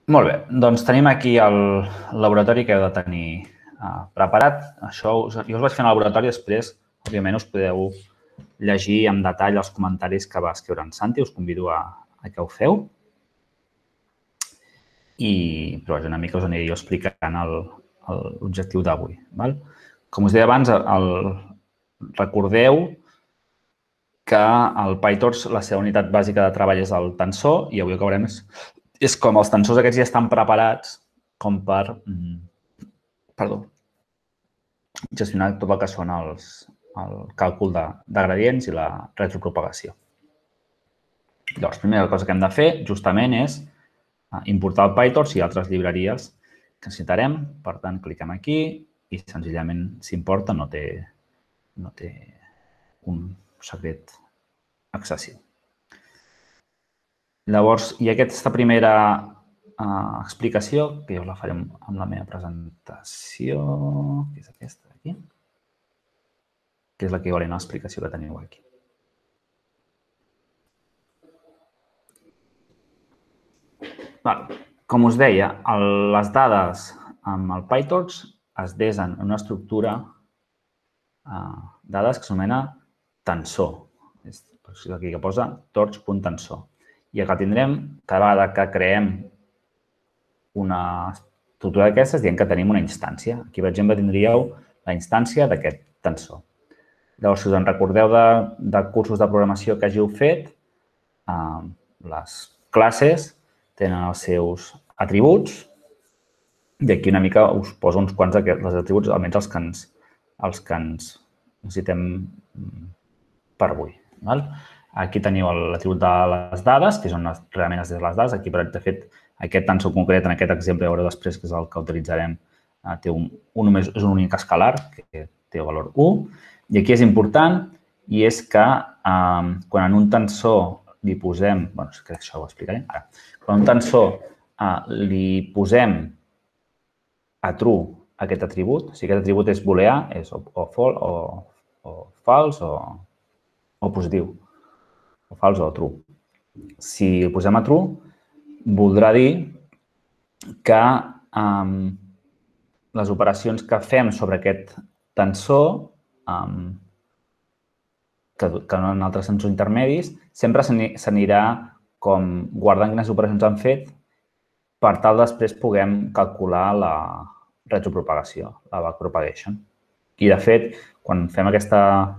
Molt bé, doncs tenim aquí el laboratori que heu de tenir preparat. Jo us vaig fer en el laboratori, després, òbviament, us podeu llegir en detall els comentaris que va escriure en Santi, us convido a que ho feu. Però una mica us aniré jo explicant l'objectiu d'avui. Com us deia abans, recordeu que el PyTorch, la seva unitat bàsica de treball és el tensor i avui el que veurem és com els tensors aquests ja estan preparats com per gestionar tot el que són el càlcul de gradients i la retropropagació. Llavors, la primera cosa que hem de fer justament és importar el PyTorch i altres llibreries que necessitarem. Per tant, cliquem aquí i senzillament s'importa, no té un secret excessiu. Llavors, hi ha aquesta primera explicació, que jo la faré amb la meva presentació, que és aquesta d'aquí, que és l'equivalent a l'explicació que teniu aquí. Com us deia, les dades amb el PyTorch es desen en una estructura dades que s'anomena tensor. És aquí que posa torch.tensor. I el que tindrem, cada vegada que creem una estructura d'aquestes, diem que tenim una instància. Aquí, per exemple, tindríeu la instància d'aquest tensor. Llavors, si us en recordeu de cursos de programació que hàgiu fet, les classes tenen els seus atributs i aquí una mica us poso uns quants d'aquests atributs, almenys els que ens necessitem per avui. Aquí teniu l'atribut de les dades, que és on realment es desen les dades. Aquí, de fet, aquest tensor concret, en aquest exemple, ja veureu després, que és el que utilitzarem, és un únic escalar, que té el valor 1. I aquí és important, i és que quan en un tensor li posem, crec que això ho explicaré ara, quan a un tensor li posem a true aquest atribut, si aquest atribut és booleà, és o false o positiu, o false o true. Si el posem a true, voldrà dir que les operacions que fem sobre aquest tensor, que donen altres tensors intermedis, sempre s'anirà com guardant quines operacions han fet per tal després puguem calcular la retropropagació, la backpropagation. I, de fet, quan fem aquest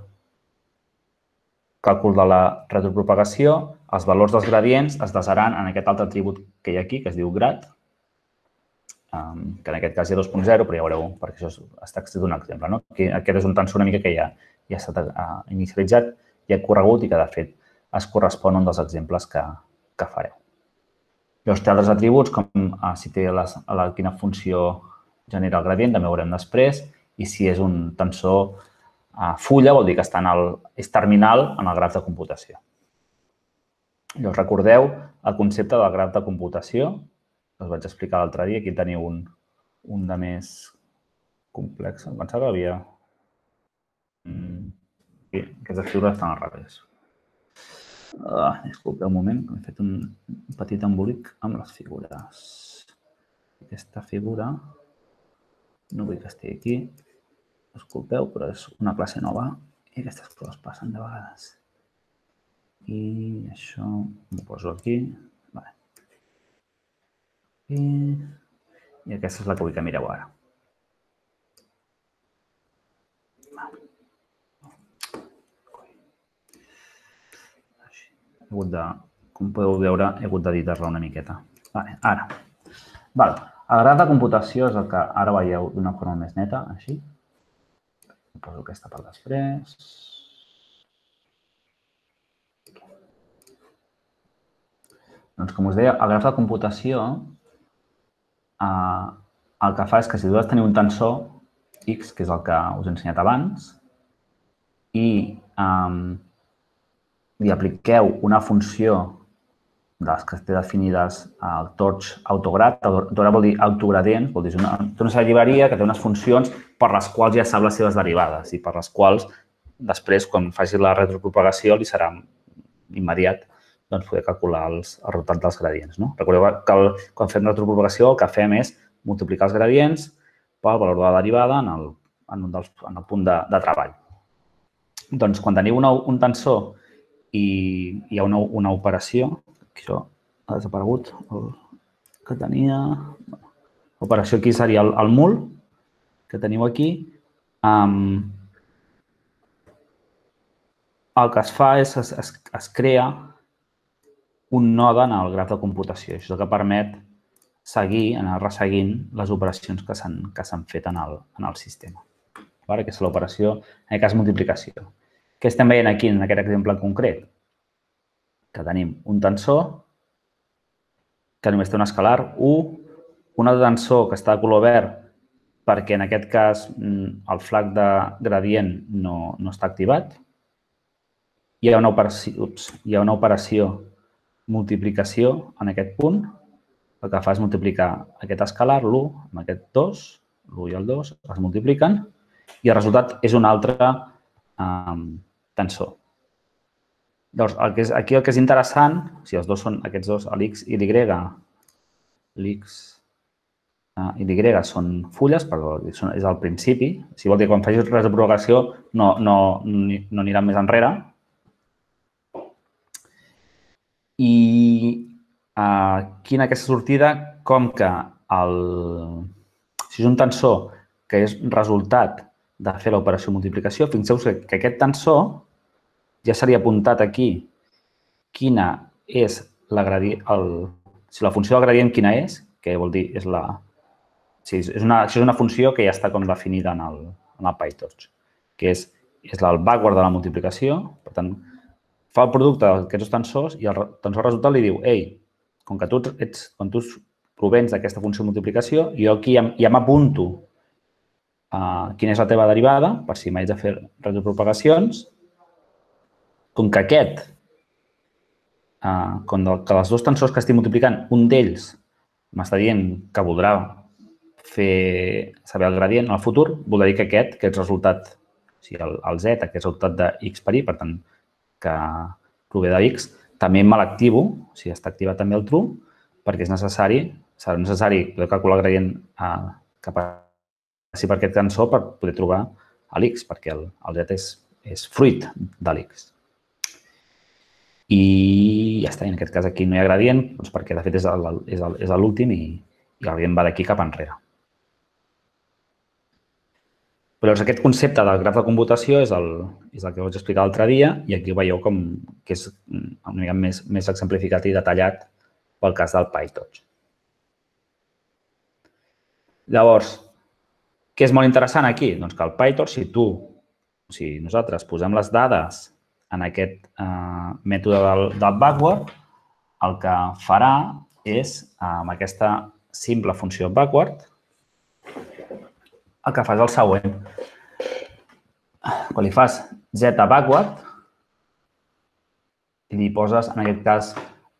càlcul de la retropropagació, els valors dels gradients es desaran en aquest altre atribut que hi ha aquí, que es diu grad, que en aquest cas hi ha 2.0, però ja veureu, perquè això està extret d'un exemple. Aquest és un tensor una mica que ja ha estat inicialitzat, ja ha corregut i que, de fet, es correspon a un dels exemples que fareu. Llavors, té altres atributs, com si té quina funció genera el gradient, també ho veurem després, i si és un tensor fulla, vol dir que és terminal en el graf de computació. Llavors, recordeu el concepte del graf de computació, que us vaig explicar l'altre dia. Aquí teniu un de més complex. Em pensava que havia... Aquestes figures estan al revés. Disculpeu un moment, que m'he fet un petit embolic amb les figures. Aquesta figura, no vull que estigui aquí, disculpeu, però és una classe nova i aquestes coses passen de vegades. I això m'ho poso aquí. I aquesta és la que vull que mireu ara. Com podeu veure, he hagut d'editar-la una miqueta. Ara. El graf de computació és el que ara veieu d'una forma més neta, així. Poso aquesta per després. Doncs, com us deia, el graf de computació el que fa és que si vosaltres teniu un tensor X, que és el que us he ensenyat abans, i li apliqueu una funció de les que té definides al torch autograd. Autograd vol dir autogradient, vol dir una llibreria que té unes funcions per les quals ja sap les seves derivades i per les quals després, quan faci la retropropagació, li serà immediat doncs, poder calcular el resultat dels gradients. Recordeu que quan fem retropropagació el que fem és multiplicar els gradients pel valor de la derivada en el punt de treball. Doncs quan teniu un tensor i hi ha una operació, això ha desaparegut, el que tenia... L'operació aquí seria el mul, que teniu aquí. El que es fa és es crea un node en el graf de computació. Això és el que permet seguir, anar resseguint les operacions que s'han fet en el sistema. Aquesta és l'operació, en aquest cas, multiplicació. Què estem veient aquí en aquest exemple concret? Que tenim un tensor que només té un escalar 1, un altre tensor que està de color verd perquè en aquest cas el flag de gradient no està activat. Hi ha una operació multiplicació en aquest punt. El que fa és multiplicar aquest escalar, l'1, amb aquest 2, l'1 i el 2, es multipliquen i el resultat és un altre tensor. Llavors, aquí el que és interessant, si els dos són aquests dos, l'X i l'Y, l'X i l'Y són fulles, però és al principi. Si vol dir que quan facis res de propagació no anirà més enrere. I aquí en aquesta sortida, com que si és un tensor que és resultat de fer l'operació multiplicació, fixeu-vos que aquest tensor ja seria apuntat aquí quina és si la funció del gradient quina és, que vol dir és la... És una funció que ja està com definida en el PyTorch, que és el backward de la multiplicació. Per tant, fa el producte d'aquests dos tensors i el tensor resultat li diu ei, com que quan tu provens d'aquesta funció de multiplicació, jo aquí ja m'apunto quina és la teva derivada, per si m'haig de fer retropropagacions. Com que que els dos tensors que estic multiplicant, un d'ells m'està dient que voldrà fer saber el gradient en el futur, voldrà dir que aquest resultat, o sigui, el Z, aquest resultat de X per Y, per tant, que prové de X, també me l'activo, o sigui, està activat també el true, perquè serà necessari poder calcular el gradient que passi per aquest tensor per poder trobar l'X, perquè el Z és fruit de l'X. I ja està, en aquest cas aquí no hi ha gradient, perquè de fet és l'últim i el gradient va d'aquí cap enrere. Però aquest concepte del graf de computació és el que vaig explicar l'altre dia i aquí ho veieu que és una mica més exemplificat i detallat pel cas del PyTorch. Llavors, què és molt interessant aquí? Doncs que el PyTorch, si nosaltres posem les dades en aquest mètode del backward, el que farà és, amb aquesta simple funció backward, el que fa és el següent. Quan li fas z backward, li poses, en aquest cas,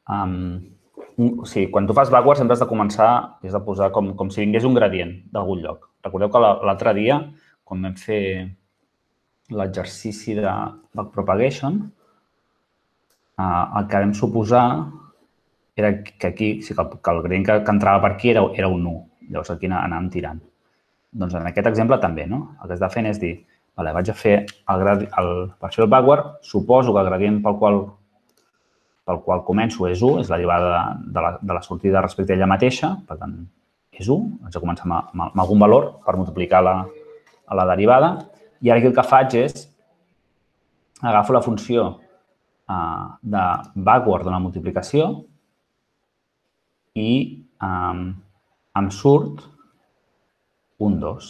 o sigui, quan tu fas backward sempre has de començar, has de posar com si vingués un gradient d'algun lloc. Recordeu que l'altre dia, quan vam fer l'exercici de backpropagation, el que vam suposar era que aquí, que el gradient que entrava per aquí era un 1. Llavors aquí anàvem tirant. Doncs en aquest exemple també, no? El que has de fer és dir, vaig a fer per fer el backward, suposo que el gradient pel qual començo és 1, és la derivada de la sortida respecte a ella mateixa, per tant, és 1. Haig de començar amb algun valor per multiplicar la derivada. I ara aquí el que faig és agafo la funció de backward de la multiplicació i em surt un 2.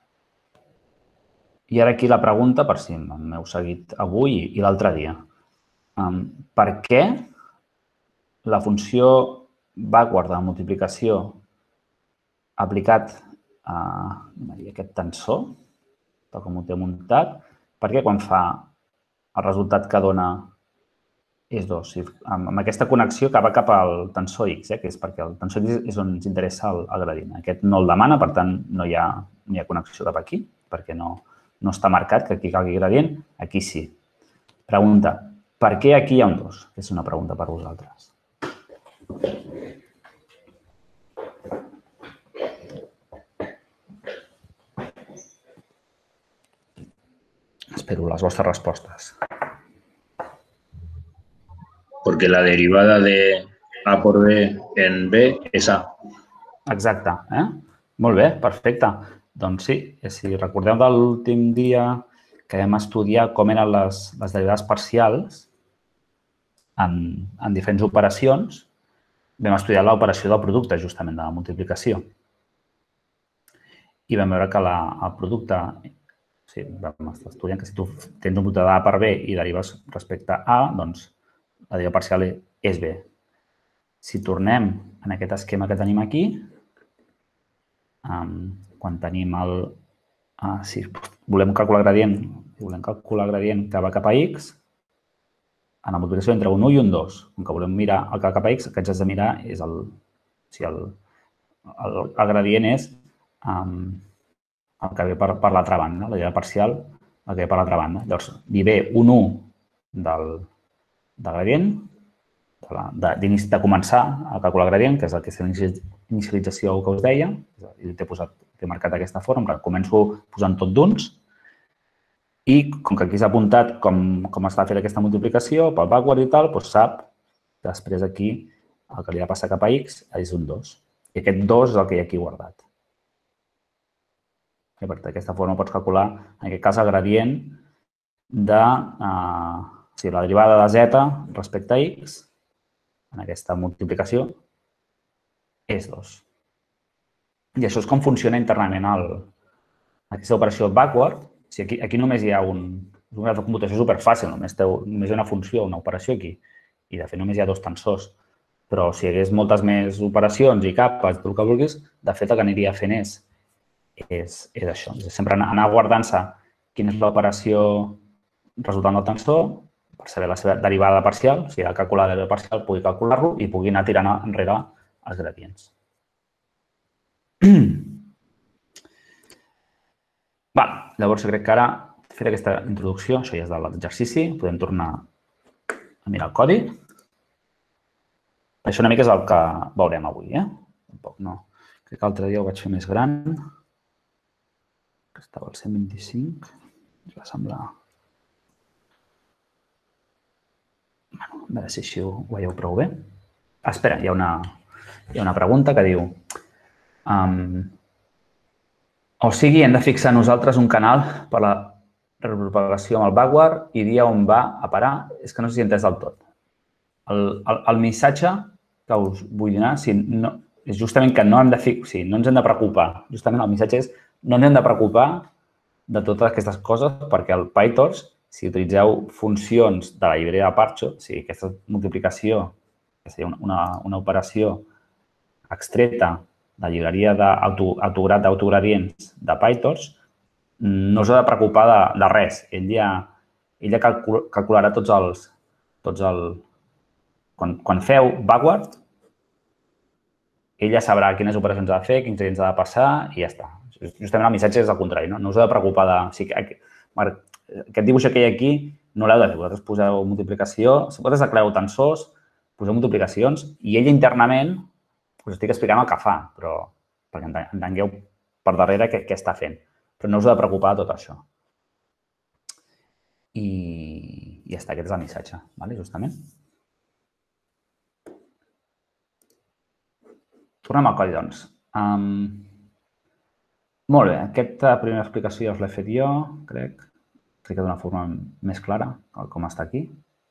I ara aquí la pregunta, per si m'heu seguit avui i l'altre dia. Per què la funció backward de la multiplicació aplicat a aquest tensor, tal com ho té muntat, per què quan fa el resultat que dona és 2? Amb aquesta connexió que va cap al tensor X, que és perquè el tensor X és on ens interessa el gradient. Aquest no el demana, per tant, no hi ha connexió cap aquí, perquè no està marcat que aquí calgui gradient. Aquí sí. Pregunta, Per què aquí hi ha un 2? És una pregunta per vosaltres. Espero les vostres respostes. Porque la derivada de A por B en B es A. Exacte. Molt bé, perfecte. Doncs sí, si recordeu de l'últim dia que vam estudiar com eren les derivades parcials en diferents operacions, vam estudiar l'operació del producte, justament, de la multiplicació. I vam veure que el producte, sí, vam estar estudiant que si tu tens un producte d'A per B i derives respecte a A, doncs la derivada parcial és B. Si tornem en aquest esquema que tenim aquí, quan tenim si volem calcular gradient que va cap a X, en la multiplicació entre un 1 i un 2, com que volem mirar el que va cap a X, el que ens has de mirar és el gradient és el que ve per l'altra banda, la derivada parcial, el que ve per l'altra banda. Llavors, li ve un 1 del gradient, de començar a calcular el gradient, que és aquesta inicialització que us deia, i t'he marcat d'aquesta forma, començo posant tot d'uns, i com que aquí s'ha apuntat com està fent aquesta multiplicació, pel backward i tal, doncs sap que després aquí el que li ha de passar cap a X és un 2. I aquest 2 és el que hi ha aquí guardat. D'aquesta forma pots calcular, en aquest cas, el gradient de la derivada de Z respecte a X, en aquesta multiplicació, és 2. I això és com funciona internament aquesta operació backward. Si aquí només hi ha una computació superfàcil, només hi ha una funció, una operació aquí, i de fet només hi ha dos tensors. Però si hi hagués moltes més operacions i capes, tot el que vulguis, de fet el que aniria fent és això. Sempre anar guardant-se quina és l'operació resultant del tensor per saber la seva derivada parcial. Si ha de calcular la derivada parcial, pugui calcular-lo i pugui anar tirant enrere els gradients. Llavors, crec que ara, fet aquesta introducció, això ja és de l'exercici, podem tornar a mirar el codi. Això una mica és el que veurem avui. Tampoc no. Crec que l'altre dia ho vaig fer més gran. Que estava al 125. Ens va semblar... A veure si així ho veieu prou bé. Espera, hi ha una pregunta que diu... O sigui, hem de fixar nosaltres un canal per la repropagació amb el backward i dir on va a parar. És que no sé si he entès del tot. El missatge que us vull donar és justament que no ens hem de preocupar. Justament el missatge és no ens hem de preocupar de totes aquestes coses perquè el PyTorch, si utilitzeu funcions de la llibreria de Parcho, o sigui, aquesta multiplicació, que seria una operació extreta de la llibreria d'autogradients de PyTorch, no us ha de preocupar de res. Ell ja calcularà tots els... Quan feu backward, ell ja sabrà quines operacions ha de fer, quins gradients ha de passar i ja està. Justament el missatge és el contrari, no us ha de preocupar de... Aquest dibuix que hi ha aquí no l'heu de fer. Vosaltres poseu multiplicació, si vosaltres declareu tensors, poseu multiplicacions i ell internament us estic explicant el que fa, però perquè entengueu per darrere què està fent. Però no us heu de preocupar de tot això. I ja està, aquest és el missatge, justament. Tornem al codi, doncs. Molt bé, aquesta primera explicació ja us l'he fet jo, crec. Crec que d'una forma més clara, com està aquí.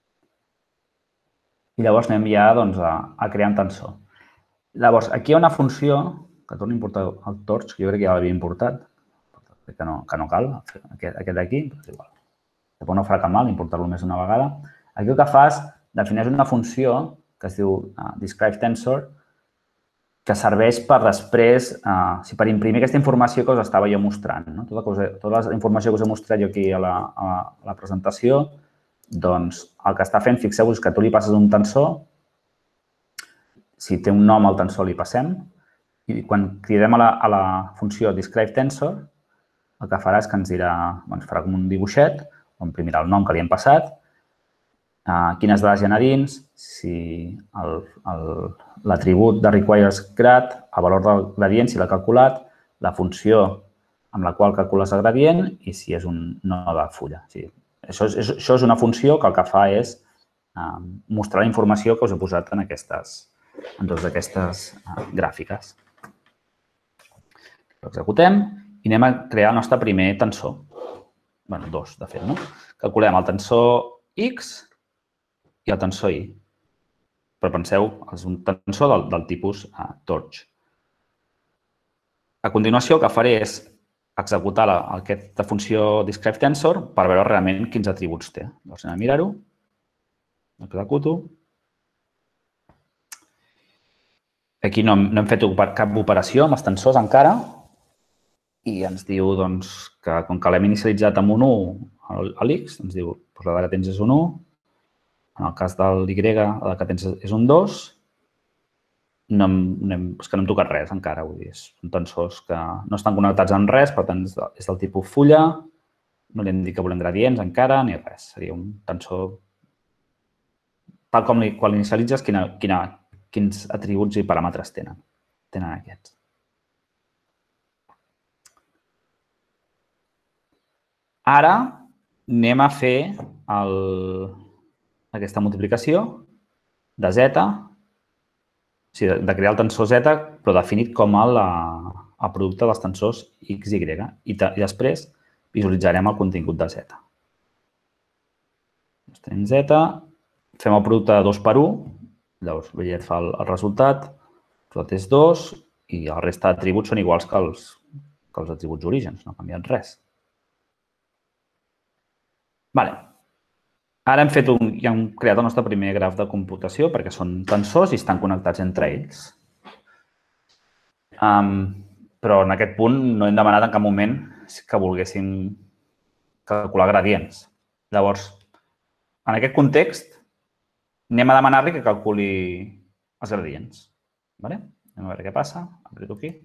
I llavors anem ja a crear un tensor. Llavors, aquí hi ha una funció que torno a importar el torch, que jo crec que ja l'havia importat. Crec que no cal, aquest d'aquí, però és igual. Tampoc no farà cap mal importar-lo més d'una vegada. Aquí el que fas, defineix una funció que es diu describeTensor, que serveix per després, per imprimir aquesta informació que us estava jo mostrant. Tota la informació que us he mostrat jo aquí a la presentació, doncs el que està fent, fixeu-vos que tu li passes un tensor, si té un nom al tensor li passem, i quan cridem a la funció describeTensor, el que farà és que ens dirà, farà com un dibuixet, on imprimirà el nom que li hem passat, quines dades hi ha a dins, si l'atribut de requires grad, el valor del gradient, si l'ha calculat, la funció amb la qual calcules el gradient i si és un node fulla. Això és una funció que el que fa és mostrar la informació que us he posat en totes aquestes gràfiques. L'executem i anem a crear el nostre primer tensor. Bé, dos, de fet, no? Calculem el tensor X i el tensor Y. Però penseu, és un tensor del tipus torch. A continuació, el que faré és executar aquesta funció describeTensor per veure realment quins atributs té. Llavors anem a mirar-ho. Executo. Aquí no hem fet cap operació amb els tensors encara i ens diu que com que l'hem inicialitzat amb un 1 a l'X, ens diu que la dada que tens és un 1, en el cas del Y la dada que tens és un 2, és que no hem tocat res encara, vull dir, són tensors que no estan connectats amb res, per tant és del tipus fulla, no li hem dit que volem gradients encara ni res, seria un tensor tal com quan l'inicialitzes, quins atributs i paràmetres tenen aquests. Ara anem a fer aquesta multiplicació de Z, de crear el tensor Z, però definit com el producte dels tensors X i Y. I després visualitzarem el contingut de Z. Tenim Z, fem el producte de 2 per 1, llavors et fa el resultat, el resultat és 2 i el resta d'atributs són iguals que els atributs orígens, no ha canviat res. Ara hem creat el nostre primer graf de computació perquè són tensors i estan connectats entre ells. Però en aquest punt no hem demanat en cap moment que volguéssim calcular gradients. Llavors, en aquest context, anem a demanar-li que calculi els gradients. Anem a veure què passa. Aprieto aquí.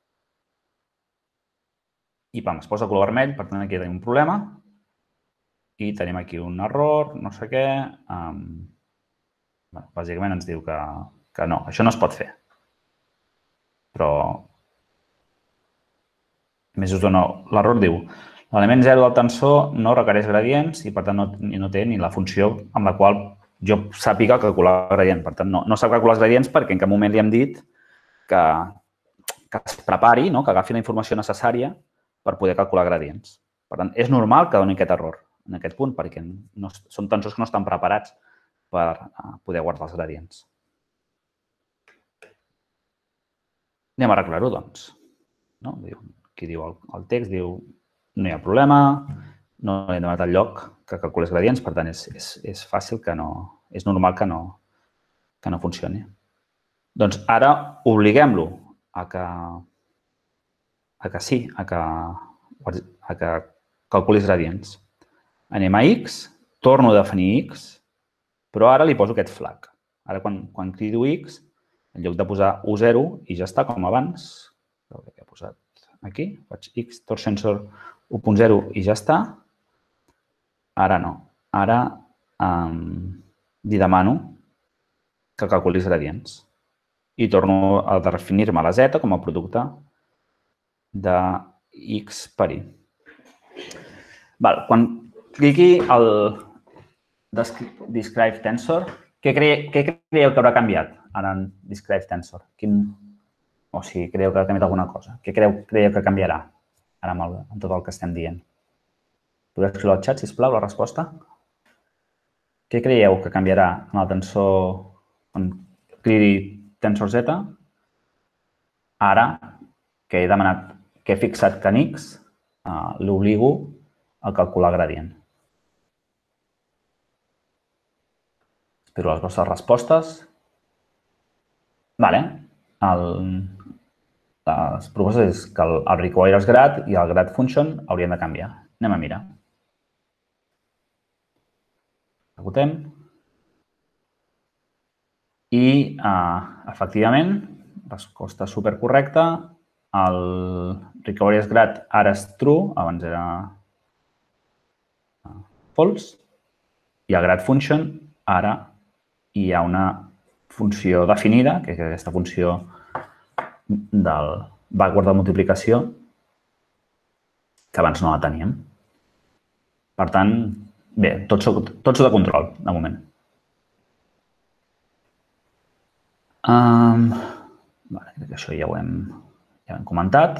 I es posa color vermell, per tant aquí tenim un problema. I tenim aquí un error, no sé què. Bàsicament ens diu que no, això no es pot fer. Però, més just o no, l'error diu l'element 0 del tensor no requereix gradients i, per tant, no té ni la funció amb la qual jo sàpiga calcular el gradient. Per tant, no sap calcular els gradients perquè en cap moment li hem dit que es prepari, que agafi la informació necessària per poder calcular gradients. Per tant, és normal que doni aquest error en aquest punt perquè són tensors que no estan preparats per poder guardar els gradients. Anem a arreglar-ho, doncs. Aquí diu el text, diu no hi ha problema, no he demanat el lloc que calculis gradients, per tant, és fàcil que no, és normal que no funcioni. Doncs ara obliguem-lo a que sí, a que calculis gradients. Anem a X, torno a definir X, però ara li poso aquest flag. Ara, quan crido X, en lloc de posar U0 i ja està, com abans, que he posat aquí, faig X, torchSensor 1.0 i ja està. Ara no. Ara li demano que calculis gradients i torno a definir-me la Z com a producte de X per Y. Quan cliqui el describeTensor, què creieu que haurà canviat ara en describeTensor? O si creieu que ha canviat alguna cosa. Què creieu que canviarà ara amb tot el que estem dient? Podeu escriure al xat, sisplau, la resposta? Què creieu que canviarà en el tensor quan cridi tensor Z? Ara que he demanat, que he fixat que en X, l'obligo a calcular gradient. Espero les vostres respostes. Les propostes és que el requires grad i el grad function haurien de canviar. Anem a mirar. Executem. I, efectivament, resposta supercorrecta. El requires grad ara és true, abans era false. I el grad function ara hi ha una funció definida, que és aquesta funció del backward de multiplicació, que abans no la teníem. Per tant, bé, tot sota control, de moment. Crec que això ja ho hem comentat.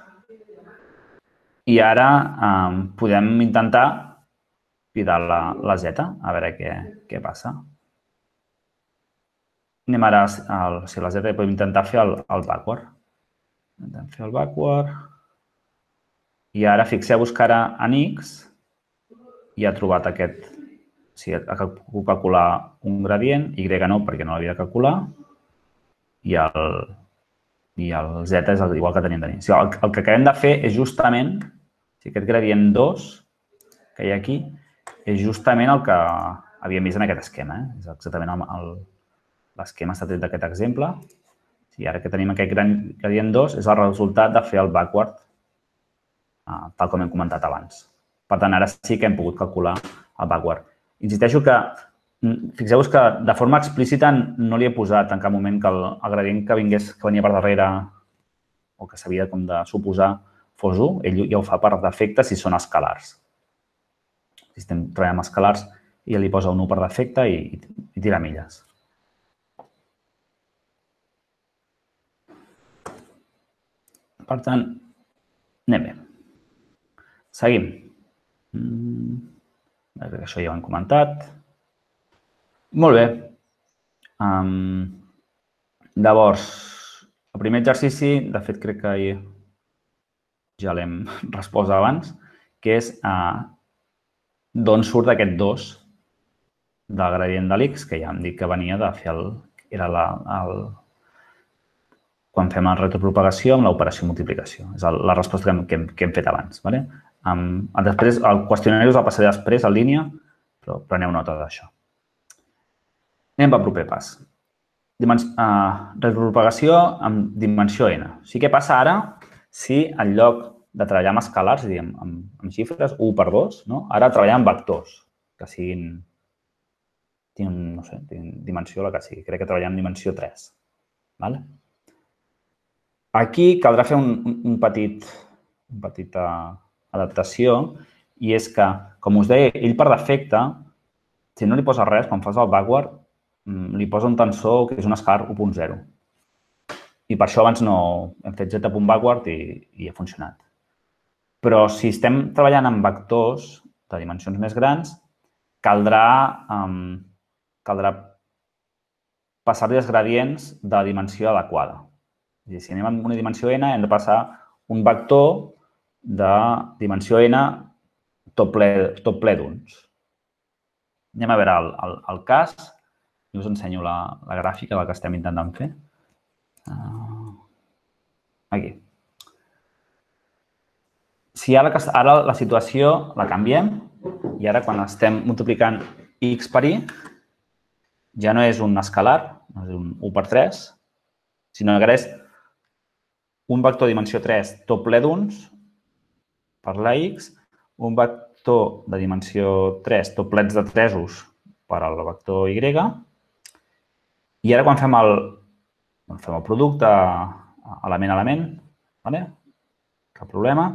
I ara podem intentar cridar la Z, a veure què passa. Anem ara, si la Z podem intentar fer el backward. Intentem fer el backward. I ara fixeu-vos que ara en X ja ha trobat aquest, si ha de calcular un gradient, Y no, perquè no l'havia de calcular, i el Z és igual que tenim d'inici. El que acabem de fer és justament, si aquest gradient 2 que hi ha aquí, és justament el que havíem vist en aquest esquema. És exactament l'esquema està tret d'aquest exemple. I ara que tenim aquest gradient 2 és el resultat de fer el backward, tal com hem comentat abans. Per tant, ara sí que hem pogut calcular el backward. Insisteixo que, fixeu-vos que de forma explícita no li he posat en cap moment que el gradient que venia per darrere o que s'havia de suposar fos 1. Ell ja ho fa per defecte si són escalars. Si estem treballant amb escalars, ell li posa un 1 per defecte i tira milles. Per tant, anem bé. Seguim. Això ja ho hem comentat. Molt bé. Llavors, el primer exercici, de fet crec que ja l'hem respost abans, que és d'on surt aquest 2 del gradient de l'X, que ja hem dit que venia de fer quan fem la retropropagació amb l'operació multiplicació. És la resposta que hem fet abans. Després, el qüestionari us el passaré després en línia, però preneu nota d'això. Anem pel proper pas. Retropropagació amb dimensió n. O sigui, què passa ara si en lloc de treballar amb escalars, amb xifres, 1 per 2, ara treballar amb vectors, que siguin, no sé, dimensió la que sigui. Crec que treballem amb dimensió 3. Aquí caldrà fer una petita adaptació i és que, com us deia, ell per defecte, si no li posa res, quan fas el backward, li posa un tensor que és un escalar 1.0. I per això abans no hem fet z.backward i ha funcionat. Però si estem treballant amb vectors de dimensions més grans, caldrà passar-li els gradients de dimensió adequada. És a dir, si anem amb una dimensió n, hem de passar un vector de dimensió n tot ple d'uns. Anem a veure el cas i us ensenyo la gràfica del que estem intentant fer. Aquí. Si ara la situació la canviem i ara quan estem multiplicant x per y ja no és un escalar, no és un 1 per 3, sinó que ara és un vector de dimensió 3 tot ple d'uns per la x, un vector de dimensió 3 tot plets de 3os per al vector y, i ara quan fem el producte element-element, cap problema.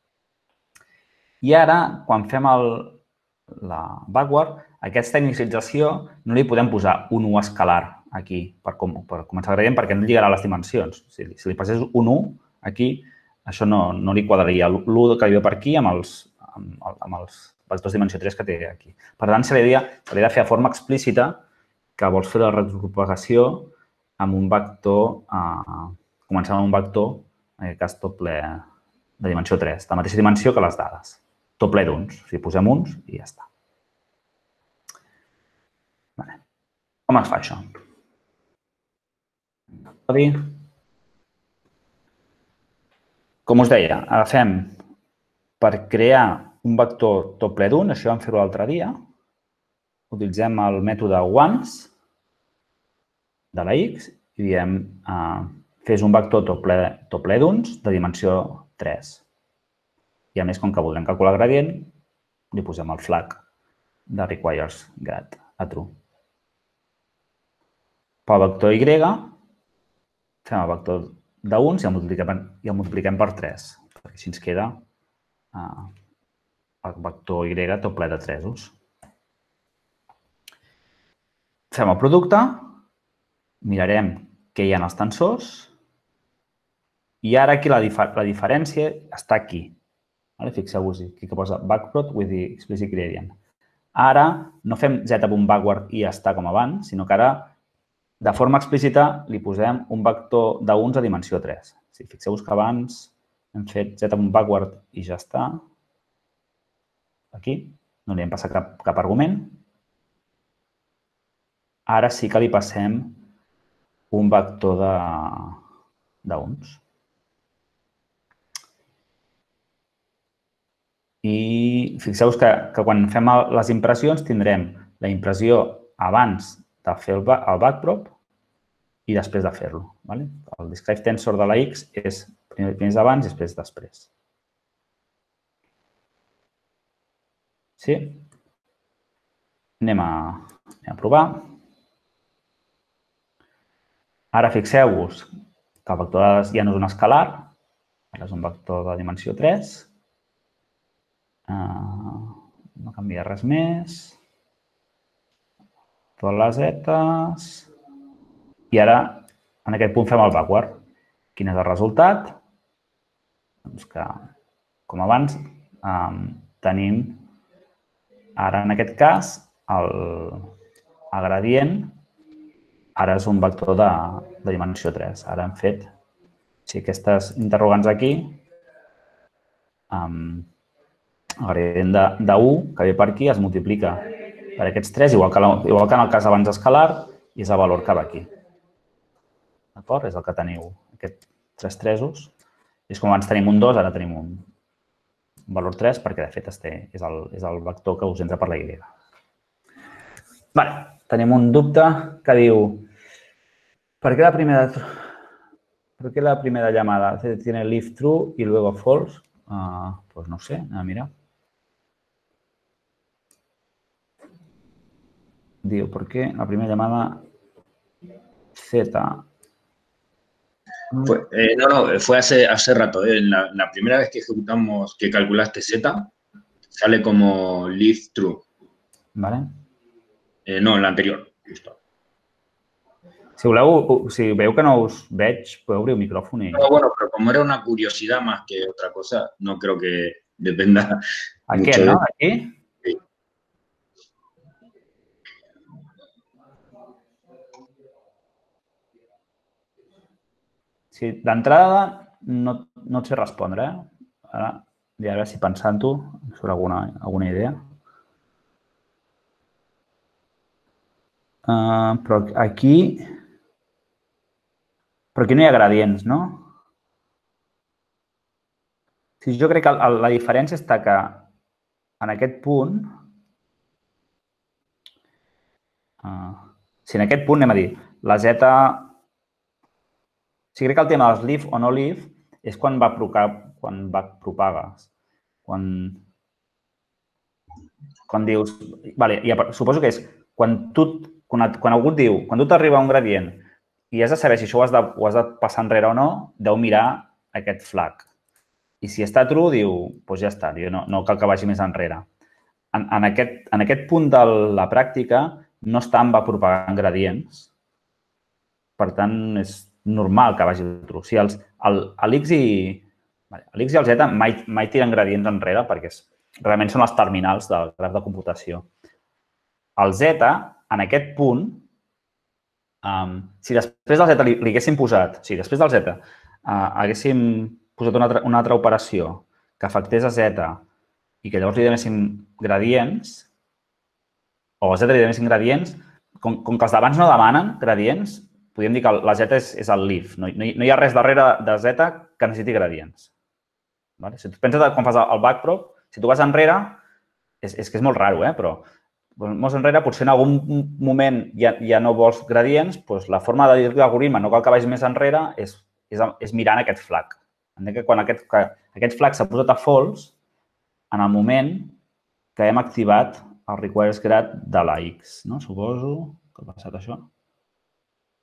I ara, quan fem la backward, aquesta inicialització no li podem posar un 1 escalar aquí per començar el gradient perquè no lligarà les dimensions. Si li passés un 1 aquí, això no li quadraria l'1 que hi ha per aquí amb els vectors de dimensió 3 que té aquí. Per tant, se li ha de fer de forma explícita que vols fer la retropropagació amb un vector, començant amb un vector, en aquest cas tot ple de dimensió 3, de la mateixa dimensió que les dades. Tot ple d'uns. O sigui, posem uns i ja està. Com es fa això? Com us deia, agafem per crear un vector tot ple d'un, això vam fer-ho l'altre dia, utilitzem el mètode once de la x i diem fes un vector tot ple d'uns de dimensió 3. I a més, com que voldrem calcular el gradient, li posem el flag de requires grad a true. pel vector Y, fem el vector d'1 i el multipliquem per 3, perquè així ens queda el vector Y tot ple de 3. Fem el producte, mirarem què hi ha en els tensors i ara aquí la diferència està aquí. Fixeu-vos aquí que posa backprop with the explicit gradient. Ara no fem z.backward i ja està com abans, sinó que ara de forma explícita li posem un vector d'1 a dimensió 3. Fixeu-vos que abans hem fet z.backward i ja està. Aquí no li hem passat cap argument. Ara sí que li passem un vector d'uns. I fixeu-vos que quan fem les impressions tindrem la impressió abans de fer el backprop i després de fer-lo. El describe tensor de la X és primer abans i després. Sí? Anem a provar. Ara fixeu-vos que el vector ja no és un escalar, ara és un vector de dimensió 3. No canvia res més. Totes les zetes. I ara, en aquest punt, fem el backward. Quin és el resultat? Doncs que, com abans, tenim ara, en aquest cas, el gradient ara és un vector de dimensió 3. Ara hem fet aquestes interrogants aquí, el gradient de1, que ve per aquí, es multiplica per aquests 3, igual que en el cas abans escalar, i és el valor que va aquí. D'acord? És el que teniu, aquests 3 tresos. És com abans tenim un 2, ara tenim un valor 3, perquè, de fet, és el vector que us entra per la Y. Tenim un dubte que diu ¿por qué la primera llamada tiene leave true y luego false? Pues no sé, mira. Digo, ¿por qué la primera llamada Z? Fue hace rato. La primera vez que ejecutamos, que calculaste Z, sale como leave true. Vale. No, la anterior, justo. Si veu que no us veig, podeu obrir el micròfon i... No, bueno, pero como era una curiosidad más que otra cosa, no creo que dependa Aquest, mucho no? de... Aquí? Sí. Sí, d'entrada no et sé respondre, Ara, i a veure si pensant-ho surt alguna idea. Però aquí no hi ha gradients, no? Sí, jo crec que la diferència està que en aquest punt, si en aquest punt anem a dir, la Z... Sí, crec que el tema dels leave o no leave és quan backpropagues. Quan dius... Suposo que és quan algú et diu, quan tu t'arriba un gradient i has de saber si això ho has de passar enrere o no, deu mirar aquest flag. I si està true, diu, doncs ja està, no cal que vagi més enrere. En aquest punt de la pràctica no estan propagant gradients. Per tant, és normal que vagi true. Si l'X i el Z mai tiren gradients enrere perquè realment són els terminals del graf de computació. El Z, en aquest punt, si després del Z li haguéssim posat, si després del Z haguéssim posat una altra operació que afectés a Z i que llavors li donéssim gradients, o a Z li donéssim gradients, com que els d'abans no demanen gradients, podríem dir que la Z és el leave. No hi ha res darrere de Z que necessiti gradients. Si tu penses quan fas el backprop, si tu vas enrere, és que és molt raro, però molt enrere, potser en algun moment ja no vols gradients, doncs la forma de dir l'algoritme, no cal que vagis més enrere, és mirant aquest flag. Entenc que quan aquest flag s'ha posat a false, en el moment que hem activat el requires grad de la X. Suposo que ha passat això.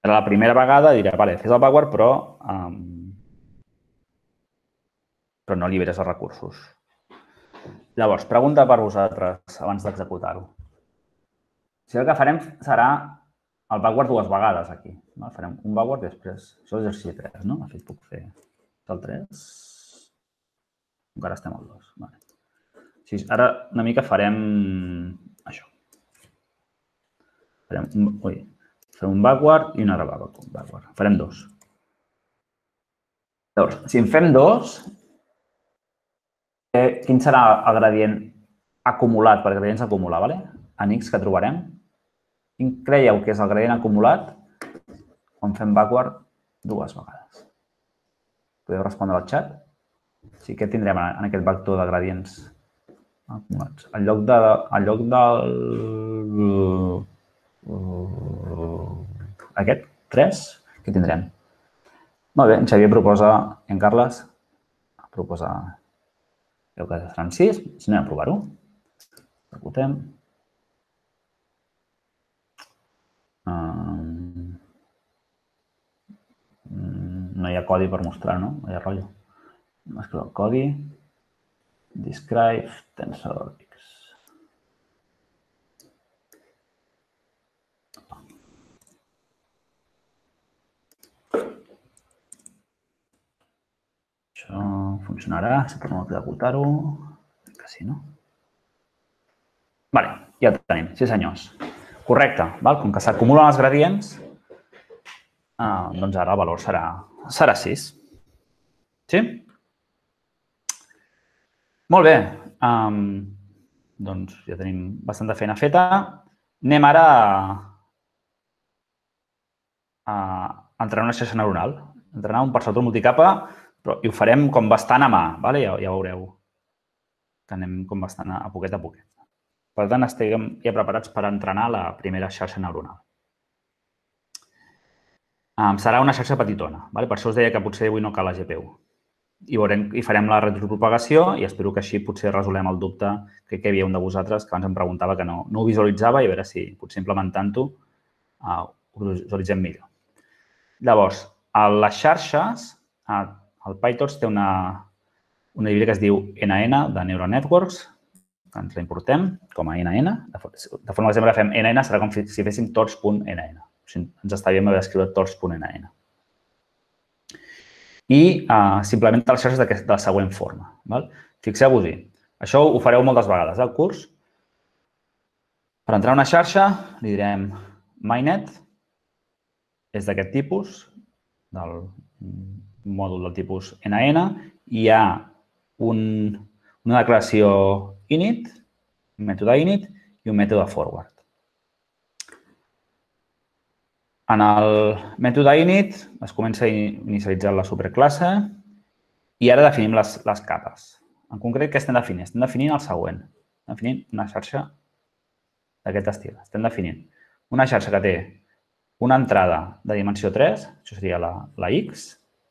Era la primera vegada, diré, vale, fes el backward, però no liberes els recursos. Llavors, pregunta per vosaltres abans d'executar-ho. Si el que farem serà el backward dues vegades aquí. Farem un backward i després... Això és l'exercici 3, no? De fet, puc fer el 3. Encara estem al 2. Ara una mica farem això. Farem un backward i un altre backward. Farem dos. Llavors, si en fem dos, quin serà el gradient acumulat per gradients acumular, en X que trobarem? Quin creieu que és el gradient acumulat quan fem backward dues vegades? Podeu respondre al xat? Sí, què tindrem en aquest vector de gradients acumulats? En lloc del... Aquest, 3, què tindrem? Molt bé, en Xavier proposa, en Carles proposa... Creu que seran 6, si anem a provar-ho. Executem. No hi ha codi per mostrar, no? No hi ha rotllo. Escriu el codi. Describe tensor X. Això funcionarà, si podem executar-ho. Que sí, no? Vale, ja ho tenim, sí senyors. Correcte, com que s'acumulen els gradients, doncs ara el valor serà 6. Sí? Molt bé, doncs ja tenim bastanta feina feta. Anem ara a entrenar una xarxa neuronal, entrenar un perceptor multicapa, i ho farem com bastant a mà, ja veureu que anem com bastant a poquet a poquet. Per tant, estiguem ja preparats per entrenar la primera xarxa neuronal. Serà una xarxa petitona. Per això us deia que potser avui no cal la GPU. I farem la retropropagació i espero que així potser resolem el dubte que hi havia un de vosaltres que abans em preguntava que no ho visualitzava i a veure si potser implementant-ho ho visualitzem millor. Llavors, a les xarxes, el PyTorch té una llibreria que es diu NN de Neural Networks, que ens la importem com a NN. De forma que fem NN serà com si féssim torch.nn. Ens està bé d'escriure torch.nn. I s'implementa les xarxes de la següent forma. Fixeu-vos-hi. Això ho fareu moltes vegades al curs. Per entrar a una xarxa li direm mynet. És d'aquest tipus, del mòdul del tipus NN. Hi ha una declaració init, un mètode init i un mètode forward. En el mètode init es comença a inicialitzar la superclasse i ara definim les capes. En concret, què estem definint? Estem definint el següent. Estem definint una xarxa d'aquest estil. Estem definint una xarxa que té una entrada de dimensió 3, això seria la X,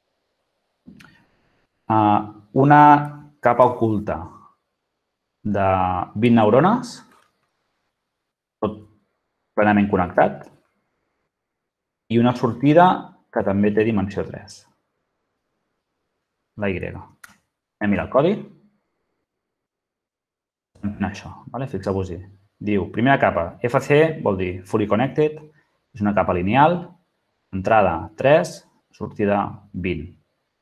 una capa oculta de 20 neurones, tot plenament connectat, i una sortida que també té dimensió 3, la Y. Anem a mirar el codi. Això, fixeu-vos-hi. Diu, primera capa, FC vol dir fully connected, és una capa lineal, entrada 3, sortida 20.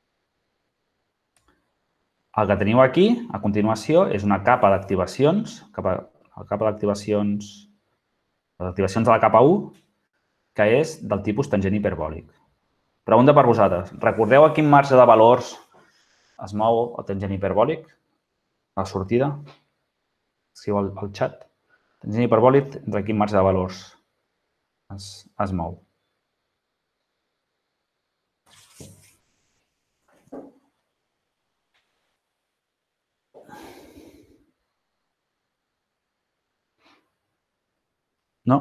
El que teniu aquí, a continuació, és una capa d'activacions, la capa d'activacions, les activacions de la capa 1, que és del tipus tangent hiperbòlic. Pregunta per vosaltres. Recordeu a quin marge de valors es mou el tangent hiperbòlic? La sortida? Escriu al xat. Tangent hiperbòlic, entre quin marge de valors es mou? No?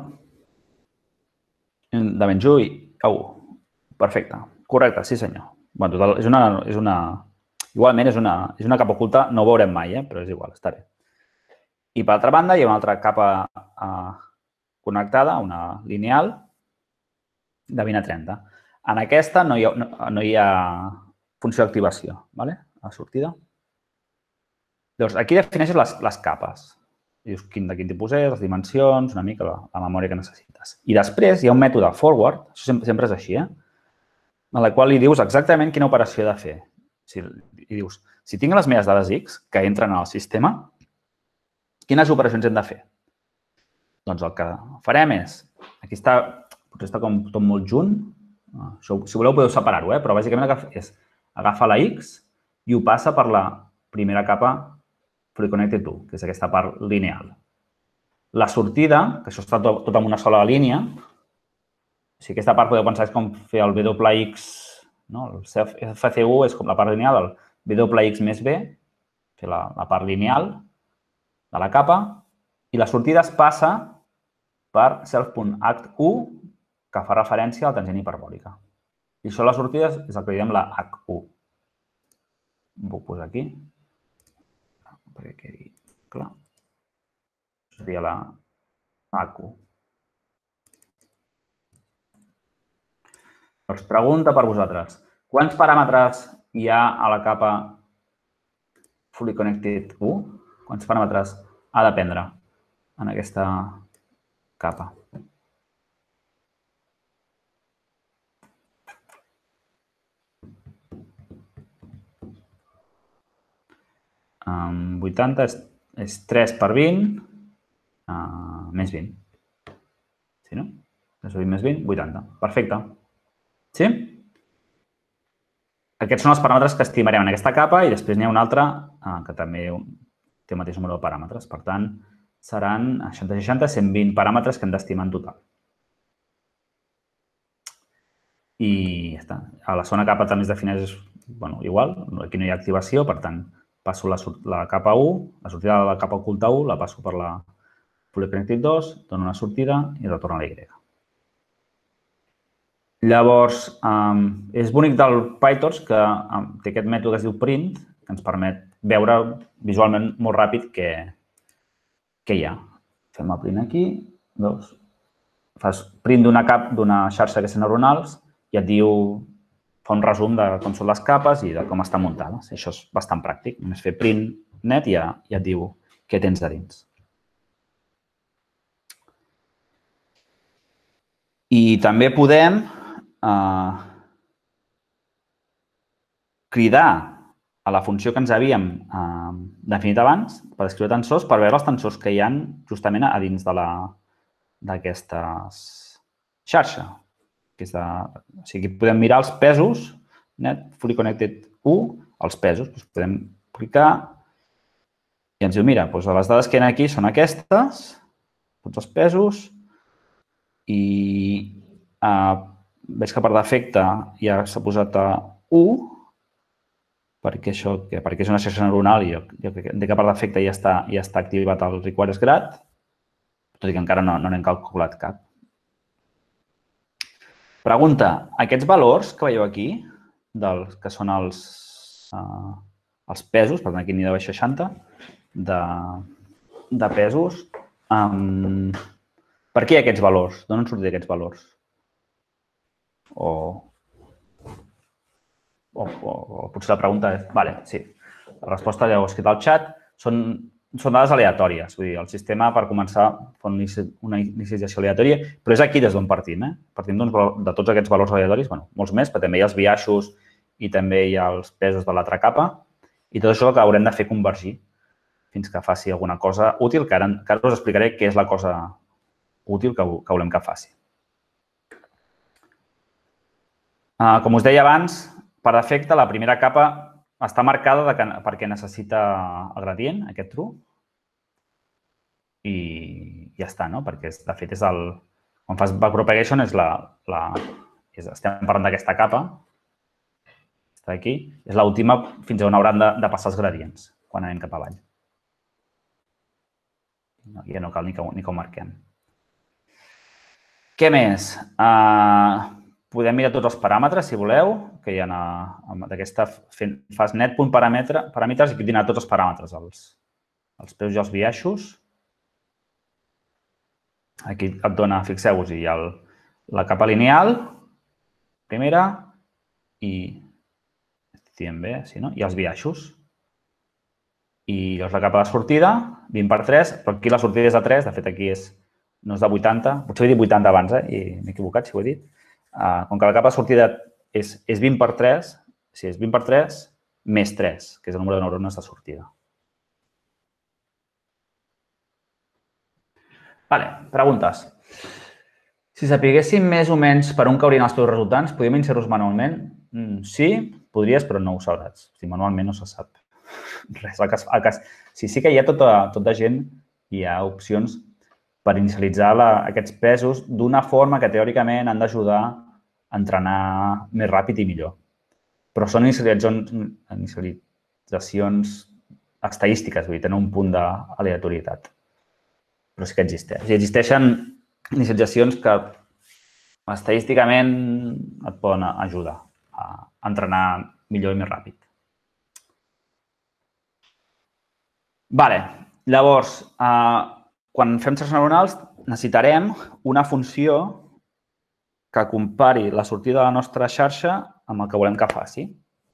De Benjuí, 1. Perfecte. Correcte, sí senyor. Bé, total, igualment és una capa oculta, no ho veurem mai, però és igual, està bé. I per altra banda hi ha una altra capa connectada, una lineal, de 20 a 30. En aquesta no hi ha funció d'activació, a la sortida. Llavors, aquí defineixes les capes. Dius de quin tipus és, les dimensions, una mica la memòria que necessites. I després hi ha un mètode forward, això sempre és així, en la qual li dius exactament quina operació ha de fer. I dius, si tinc les meves dades X que entren al sistema, quines operacions hem de fer? Doncs el que farem és, aquí potser està com tot molt junt, si voleu podeu separar-ho, però bàsicament és agafar la X i ho passa per la primera capa Fully Connected To, que és aquesta part lineal. La sortida, que això està tot en una sola línia, o sigui, aquesta part podeu pensar és com fer el WX, el FCU és com la part lineal, el WX més B, fer la part lineal de la capa, i la sortida es passa per self.act1, que fa referència a la tangent hiperbòlica. I això, la sortida, és el que diem la H1. Ho puc posar aquí, perquè quedi clar. Seria la H1. Doncs pregunta per vosaltres. Quants paràmetres hi ha a la capa Fully Connected 1? Quants paràmetres ha de prendre en aquesta capa? Um, 80 és 3 per 20 més 20. Sí, no? 3 per 20 més 20, 80. Perfecte. Sí? Aquests són els paràmetres que estimarem en aquesta capa i després n'hi ha una altra que també té el mateix número de paràmetres. Per tant, seran 60, 120 paràmetres que hem d'estimar en total. I ja està. A la segona capa també es defineix igual. Aquí no hi ha activació, per tant, passo la capa 1, la sortida de la capa oculta 1, la passo per la Fully Connected 2, dono una sortida i retorno a la Y. Llavors, és bonic del PyTorch que té aquest mètode que es diu print, que ens permet veure visualment molt ràpid què hi ha. Fem el print aquí, veus? Fas print d'una xarxa d'aquestes neuronals i et diu, fa un resum de com són les capes i de com estan muntades. Això és bastant pràctic. Només fer print net i ja et diu què tens de dins. I també podem cridar a la funció que ens havíem definit abans per escriure tensors per veure els tensors que hi ha justament a dins d'aquesta xarxa. O sigui, podem mirar els pesos, net, Fully Connected 1, els pesos. Podem clicar i ens diu, mira, les dades que hi ha aquí són aquestes, tots els pesos, i veig que per defecte ja s'ha posat a 1, perquè és una xarxa neuronal i jo crec que per defecte ja està activat el requires grad, tot i que encara no n'hem calculat cap. Pregunta, aquests valors que veieu aquí, que són els pesos, per tant aquí n'hi ha 60, de pesos, per què hi ha aquests valors? D'on han sortit aquests valors? O potser la pregunta és... Vale, sí. La resposta ja ho he escrit al xat. Són dades aleatòries. Vull dir, el sistema, per començar, fa una inicialització aleatòria, però és aquí des d'on partim. Partim de tots aquests valors aleatoris, molts més, però també hi ha els biaixos i també hi ha els pesos de l'altra capa. I tot això que haurem de fer convergir fins que faci alguna cosa útil, que ara us explicaré què és la cosa útil que volem que faci. Com us deia abans, per defecte, la primera capa està marcada perquè necessita el gradient, aquest true, i ja està, no? Perquè, de fet, quan fas backpropagation, estem parlant d'aquesta capa, està aquí, és l'última fins on hauran de passar els gradients, quan anem cap avall. Ja no cal ni que ho marquem. Què més? Podem mirar tots els paràmetres, si voleu, que hi ha d'aquesta fas net.paràmetres i aquí tindrà tots els paràmetres, els peus i els biaixos. Aquí et dona, fixeu-vos, hi ha la capa lineal, primera i estem bé, sí, no? I els biaixos. I llavors la capa de sortida, 20 per 3, però aquí la sortida és de 3, de fet aquí no és de 80, potser he dit 80 abans, i m'he equivocat si ho he dit. Com que la capa de sortida és 20 per 3, si és 20 per 3 més 3, que és el número de neurones de sortida. Vale, preguntes. Si sapiguéssim més o menys per on caurien els teus resultants, podríem inserir-los manualment? Sí, podries, però no ho sabràs. Si manualment no se sap. Res. Sí que hi ha tota gent, hi ha opcions per inicialitzar aquests pesos d'una forma que teòricament han d'ajudar a entrenar més ràpid i millor. Però són inicialitzacions estadístiques, vull dir, tenen un punt d'aleatorietat. Però sí que existeix. Existeixen inicialitzacions que estadísticament et poden ajudar a entrenar millor i més ràpid. Vale. Llavors, quan fem xarxes neuronals, necessitarem una funció que compari la sortida de la nostra xarxa amb el que volem que faci.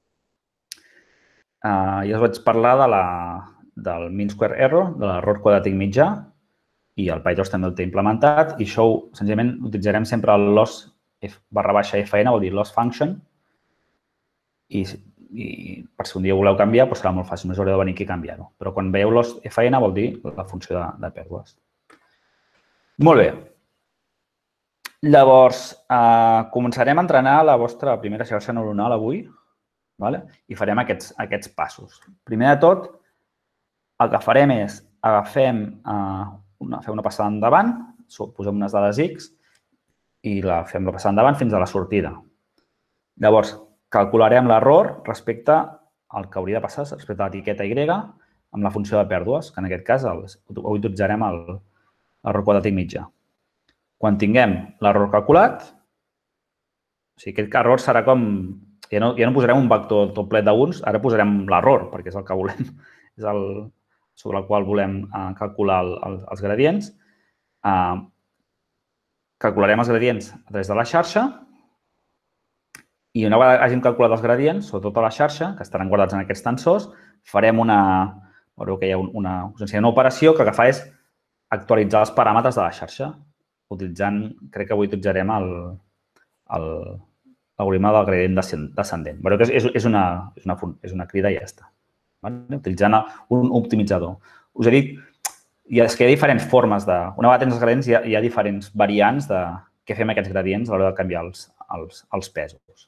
Ja us vaig parlar del mean square error, de l'error quadràtic mitjà, i el PyTorch també el té implementat, i això, senzillament, utilitzarem sempre el loss /fn, vol dir loss function, i per si un dia voleu canviar, serà molt fàcil, només haureu de venir aquí i canviar-ho. Però quan veieu loss fn vol dir la funció de pèrdues. Molt bé. Llavors, començarem a entrenar la vostra primera xarxa neuronal avui i farem aquests passos. Primer de tot, el que farem és fem una passada endavant, posem unes dades X i fem la passada endavant fins a la sortida. Llavors, calcularem l'error respecte al que hauria de passar, respecte a l'etiqueta Y, amb la funció de pèrdues, que en aquest cas utilitzarem l'error quadràtic mitjà. Quan tinguem l'error calculat, o sigui, aquest error serà com... Ja no posarem un vector tot ple d'uns, ara posarem l'error, perquè és el que volem, és el sobre el qual volem calcular els gradients. Calcularem els gradients a través de la xarxa i una vegada hàgim calculat els gradients, sobretot a la xarxa, que estaran guardats en aquests tensors, farem veureu que hi ha una operació que el que fa és actualitzar els paràmetres de la xarxa, crec que avui utilitzarem l'algoritme del gradient descendent. Veureu que és una crida i ja està. Utilitzant un optimitzador. Us he dit que hi ha diferents formes de... Una vegada tens els gradients, hi ha diferents variants de què fem aquests gradients a l'hora de canviar els pesos.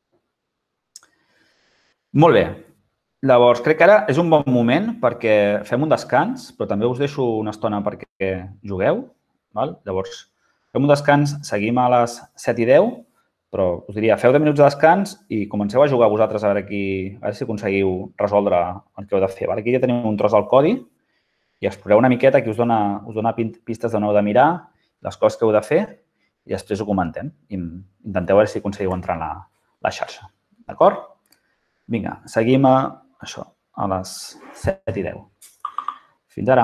Molt bé. Llavors, crec que ara és un bon moment perquè fem un descans, però també us deixo una estona perquè jugueu. Llavors, fem un descans, seguim a les 7:10, però us diria, feu 10 minuts de descans i comenceu a jugar vosaltres a veure si aconseguiu resoldre el que heu de fer. Aquí ja tenim un tros del codi i exploreu una miqueta, aquí us dona pistes d'on heu de mirar, les coses que heu de fer i després ho comentem. Intenteu veure si aconseguiu entrar en la xarxa. D'acord? Vinga, seguim a les 7:10. Fins ara.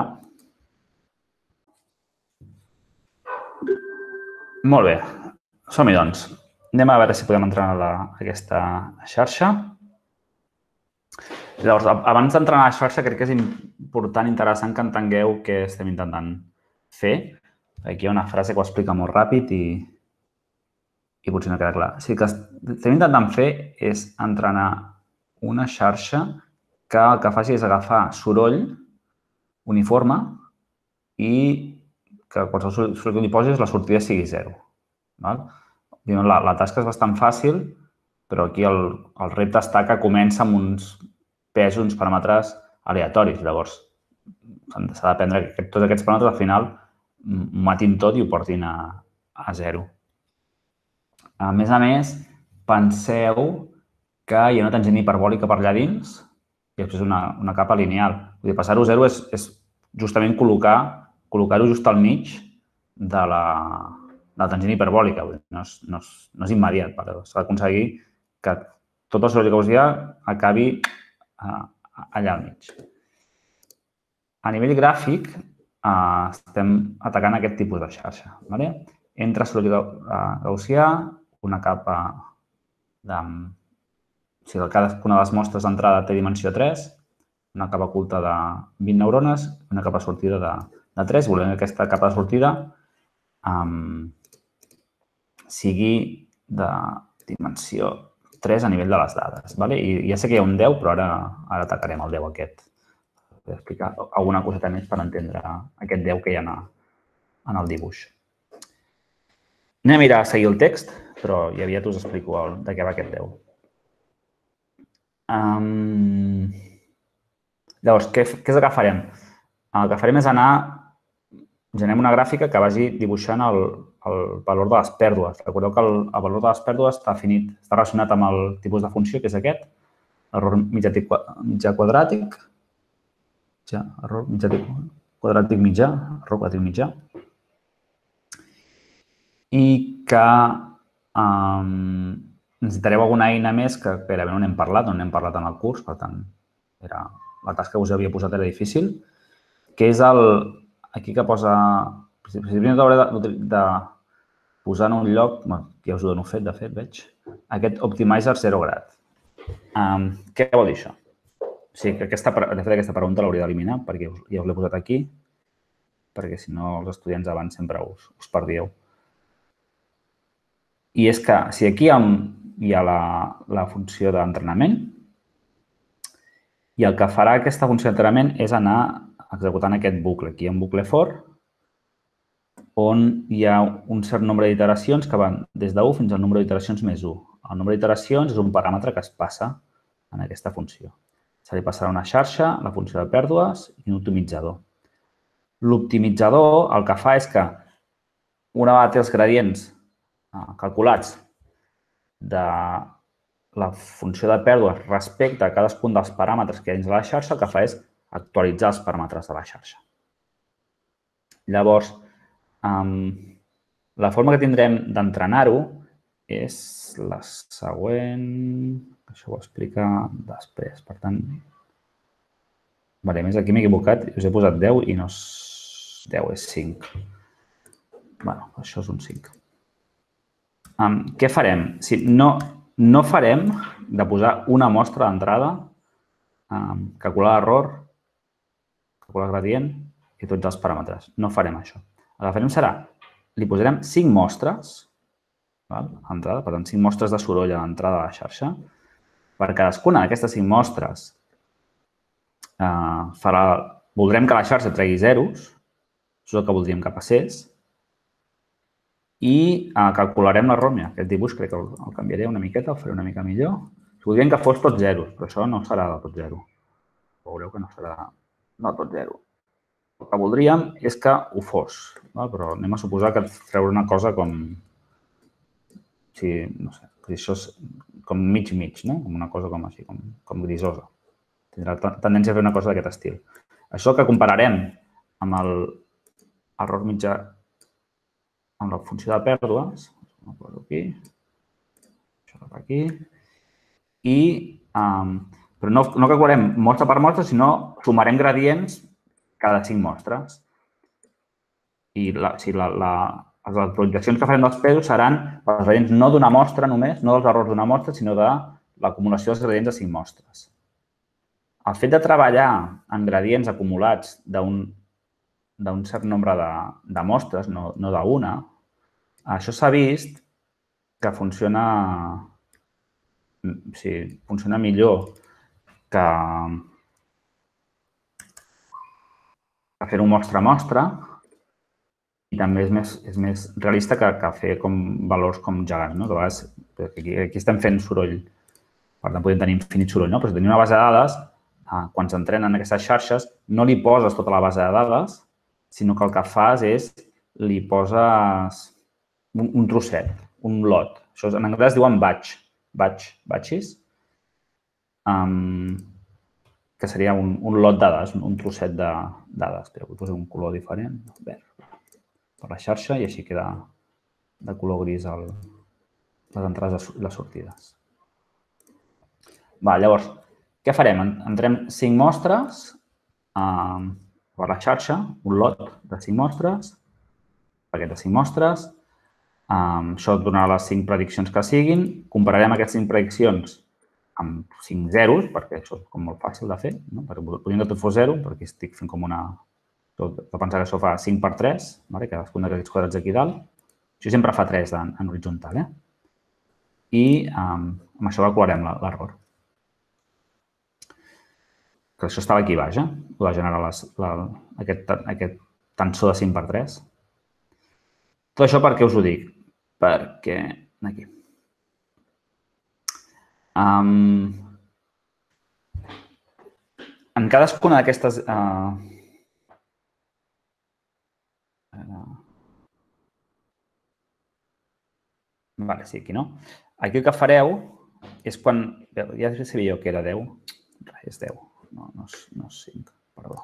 Molt bé. Som-hi, doncs. Anem a veure si podem entrar a aquesta xarxa. Llavors, abans d'entrar a la xarxa, crec que és important, interessant que entengueu què estem intentant fer. Aquí hi ha una frase que ho explica molt ràpid i potser no queda clar. O sigui, que estem intentant fer és entrenar una xarxa que el que faci és agafar soroll uniforme i que qualsevol soroll que li posis la sortida sigui 0. La tasca és bastant fàcil, però aquí el repte està que comença amb uns pesos, uns paràmetres aleatoris. Llavors, s'ha d'aprendre que tots aquests paràmetres al final matin tot i ho portin a 0. A més, penseu que hi ha una tangent hiperbòlica per allà dins i després una capa lineal. Vull dir, passar-ho a 0 és justament col·locar-ho just al mig de la tangent hiperbòlica. No és immediat, però s'ha d'aconseguir que tot el soroll que us hi ha acabi allà al mig. A nivell gràfic, estem atacant aquest tipus de xarxa. Entra soroll gaussià, una capa si cadascuna de les mostres d'entrada té dimensió 3, una capa oculta de 20 neurones, una capa sortida de 3. Volem que aquesta capa de sortida sigui de dimensió 3 a nivell de les dades. I ja sé que hi ha un 10, però ara atacarem el 10 aquest. Vull explicar alguna coseta més per entendre aquest 10 que hi ha en el dibuix. Anem a mirar a seguir el text, però ja aviat us explico de què va aquest 10. Llavors, què és el que farem? El que farem és generem una gràfica que vagi dibuixant el valor de les pèrdues. Recordeu que el valor de les pèrdues està relacionat amb el tipus de funció, que és aquest, error mitjà quadràtic, error quadràtic mitjà, i que necessitareu alguna eina més que gairebé no n'hem parlat, en el curs, per tant, la tasca que us havia posat era difícil, que és aquí que posa, primer hauré de posar en un lloc, ja us ho dono fet, de fet, veig, aquest Optimizer 0 grad. Què vol dir això? O sigui, que aquesta pregunta l'hauria d'eliminar, perquè ja us l'he posat aquí, perquè si no els estudiants abans sempre us perdíeu. I és que si aquí hi ha la funció d'entrenament, i el que farà aquesta funció d'entrenament és anar executant aquest bucle. Aquí hi ha un bucle for, on hi ha un cert nombre d'iteracions que van des de 1 fins al nombre d'iteracions més 1. El nombre d'iteracions és un paràmetre que es passa en aquesta funció. Se li passarà una xarxa, la funció de pèrdues i un optimitzador. L'optimitzador el que fa és que una vegada té els gradients calculats de la funció de pèrdues respecte a cadascun dels paràmetres que hi ha dins de la xarxa, el que fa és actualitzar els paràmetres de la xarxa. Llavors, la forma que tindrem d'entrenar-ho és la següent. Això ho explica després. Per tant, a més, aquí m'he equivocat. Us he posat 10 i no és 10, és 5. Bé, això és un 5. Què farem? No farem de posar una mostra d'entrada, calcular l'error, calcular el gradient i tots els paràmetres. No farem això. El que farem serà, li posarem 5 mostres a l'entrada, per tant, 5 mostres de soroll a l'entrada de la xarxa. Per cadascuna d'aquestes 5 mostres voldrem que la xarxa tregui zeros, això és el que voldríem que passés, i calcularem l'error. Mira, aquest dibuix crec que el canviaré una miqueta, el faré una mica millor. Voldríem que fos tot zeros, però això no serà de tot zero. Veureu que no serà de tot zero. El que voldríem és que ho fos, però anem a suposar que treure una cosa com, no sé, això és com mig-mig, com una cosa com així, com grisosa. Tindrà tendència a fer una cosa d'aquest estil. Això que compararem amb l'error mitjà, amb la funció de pèrdues, ho poso aquí, això cap aquí, però no calcularem mostra per mostra, sinó sumarem gradients cada 5 mostres. I les actualitzacions que farem dels pèsols seran els gradients no d'una mostra només, no dels errors d'una mostra, sinó de l'acumulació dels gradients de 5 mostres. El fet de treballar en gradients acumulats d'un cert nombre de mostres, no d'una, això s'ha vist que funciona millor que fer-ho mostra a mostra, i també és més realista que fer valors com gegants. A vegades, aquí estem fent soroll, per tant podem tenir infinit soroll, però si tenim una base de dades, quan s'entrenen aquestes xarxes, no li poses tota la base de dades, sinó que el que fas és li poses un trosset, un lot. Això en anglès diuen batches, que seria un lot de dades, un trosset de dades. Però vull posar un color diferent, verd, per la xarxa, i així queda de color gris les entrades i les sortides. Llavors, què farem? Entrem 5 mostres per la xarxa, un lot de 5 mostres, paquet de 5 mostres. Això donarà les 5 prediccions que siguin. Compararem aquestes 5 prediccions amb 5 zeros, perquè això és com molt fàcil de fer, no? Perquè volíem que tot fos 0, perquè estic fent com una... De pensar que això fa 5 per 3, cadascun d'aquests quadrats aquí dalt. Això sempre fa 3 en horitzontal. I amb això calcularem l'error. Que això estava aquí baix, va generar aquest tensor de 5 per 3. Tot això per què us ho dic? Perquè... Aquí. En cadascuna d'aquestes... Vale, sí, aquí no. Aquí el que fareu és quan... Ja sabia jo que era 10. És 10. No és 5, perdó.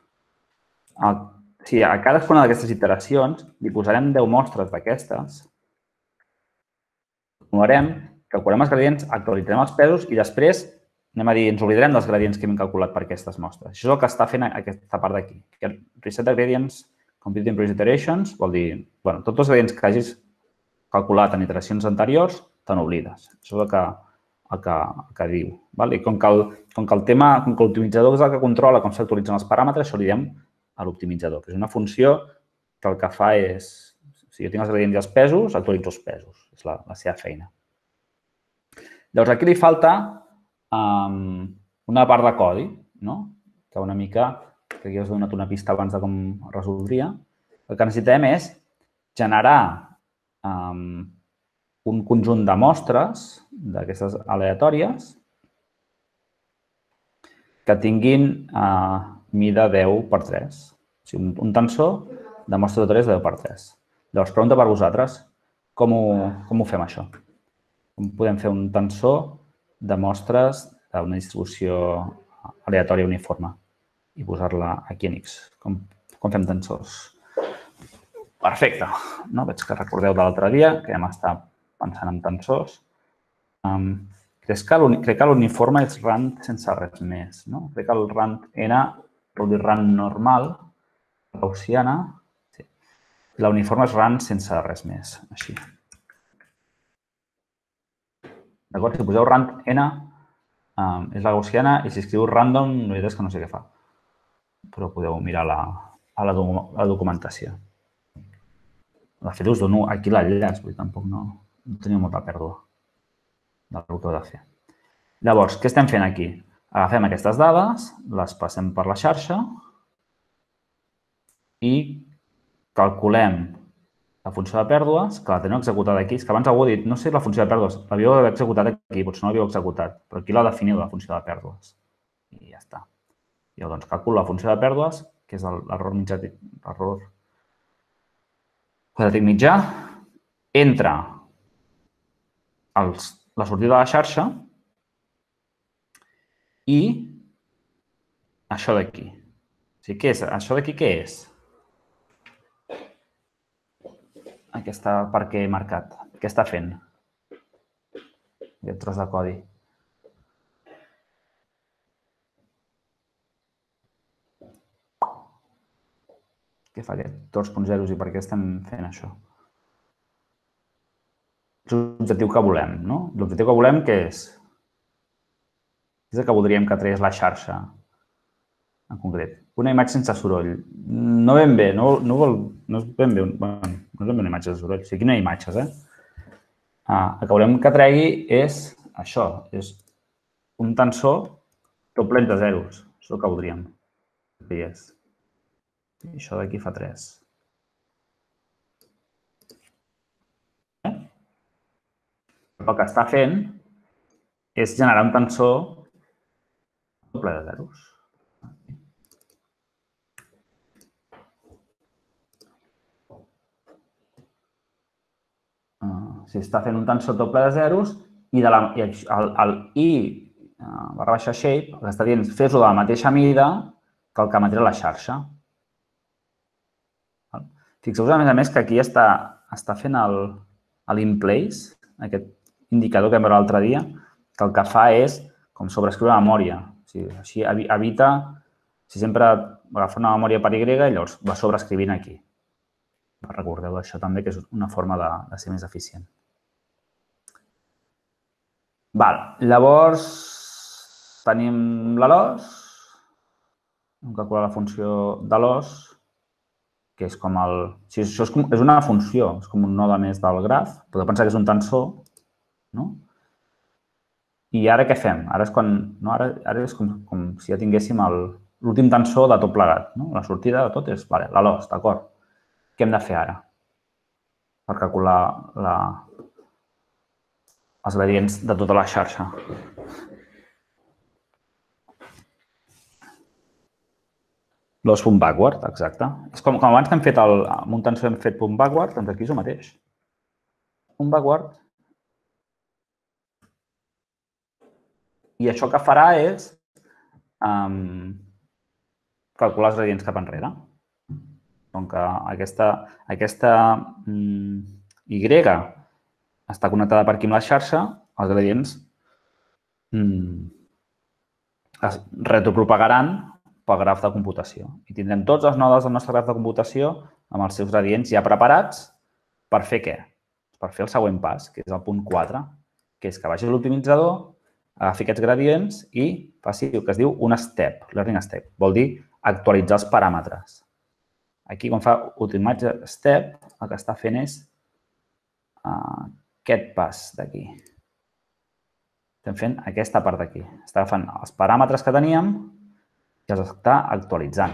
Sí, a cadascuna d'aquestes iteracions li posarem 10 mostres d'aquestes. Acumularem, calculem els gradients, actualitzarem els pesos i després, anem a dir, ens oblidarem dels gradients que hem calculat per aquestes mostres. Això és el que està fent aquesta part d'aquí. Reset de gradients, compute in previous iterations, vol dir, tots els gradients que hagis calculat en iteracions anteriors, te n'oblides. Això és el que diu. I com que l'optimitzador és el que controla com s'actualitzen els paràmetres, això li diem a l'optimitzador, que és una funció que el que fa és, si jo tinc els gradients i els pesos, actualitzo els pesos. És la seva feina. Llavors, aquí li falta una part de codi, que una mica, que aquí us he donat una pista abans de com es resoldria. El que necessitem és generar un conjunt de mostres d'aquestes aleatòries que tinguin mida 10 per 3. O sigui, un tensor de mostres de 3 de 10 per 3. Llavors, pregunta per vosaltres, com ho fem això? Com podem fer un tensor de mostres d'una distribució aleatòria uniforme i posar-la aquí en X? Com fem tensors? Perfecte. Veig que recordeu de l'altre dia que vam estar pensant en tensors. Crec que l'uniforme és rand sense res més. Crec que el rand N vol dir rand normal, gaussiana. La uniforme és rand sense res més, així. D'acord? Si poseu rand N, és la gaussiana, i si escriu random, la veritat és que no sé què fa. Però podeu mirar a la documentació. De fet, us dono aquí l'enllaç, vull dir, tampoc no teniu molta pèrdua del que heu de fer. Llavors, què estem fent aquí? Agafem aquestes dades, les passem per la xarxa i calculem la funció de pèrdues, que la teniu executada aquí. És que abans algú ha dit, no sé la funció de pèrdues, l'havíeu d'haver executat aquí, potser no l'havíeu executat, però aquí la definiu, la funció de pèrdues. I ja està. Jo, doncs, calculo la funció de pèrdues, que és l'error mitjà, l'error quadràtic mitjà, entre la sortida de la xarxa i això d'aquí. O sigui, què és? Això d'aquí què és? Aquesta part que he marcat. Què està fent? Aquest tros de codi. Què fa aquest? Tots punts zeros i per què estem fent això? És l'objectiu que volem, no? L'objectiu que volem què és? És el que voldríem que tragués la xarxa, en concret. Una imatge sense soroll. No ben bé, no és ben bé una imatge sense soroll. O sigui, aquí no hi ha imatges, El que volem que tregui és això, és un tensor tot ple de zeros. Això és el que voldríem. I això d'aquí fa 3. El que està fent és generar un tensor tot ple de zeros. Si està fent un tensor tot ple de zeros i el i barra baixa shape, el que està dient és fes-ho de la mateixa mida que el que emetrà la xarxa. Fixeu-vos, a més, que aquí està fent l'InPlace, aquest indicador que vam veure l'altre dia, que el que fa és com sobreescriure la memòria. Així evita, si sempre agafa una memòria per Y, llavors va sobreescrivint aquí. Recordeu això també, que és una forma de ser més eficient. Llavors, tenim la LOS, hem calculat la funció de LOS, que és com el... Si això és una funció, és com un node més del graf, podeu pensar que és un tensor, no? I ara què fem? Ara és quan... Ara és com si ja tinguéssim l'últim tensor de tot plegat, no? La sortida de tot és la LOS, d'acord? Què hem de fer ara per calcular els gradients de tota la xarxa? Los punt backward, exacte. És com abans que hem fet amb un tensor hem fet punt backward, doncs aquí és el mateix. Punt backward. I això que farà és calcular els gradients cap enrere. Com que aquesta Y està connectada per aquí amb la xarxa, els gradients es retropropagaran pel graf de computació. I tindrem tots els nodes del nostre graf de computació amb els seus gradients ja preparats per fer què? Per fer el següent pas, que és el punt 4, que és que vagi a l'optimitzador, agafi aquests gradients i faci el que es diu un step, learning step. Vol dir actualitzar els paràmetres. Aquí, quan fa optimitze step, el que està fent és aquest pas d'aquí. Estem fent aquesta part d'aquí. Està agafant els paràmetres que teníem i els està actualitzant.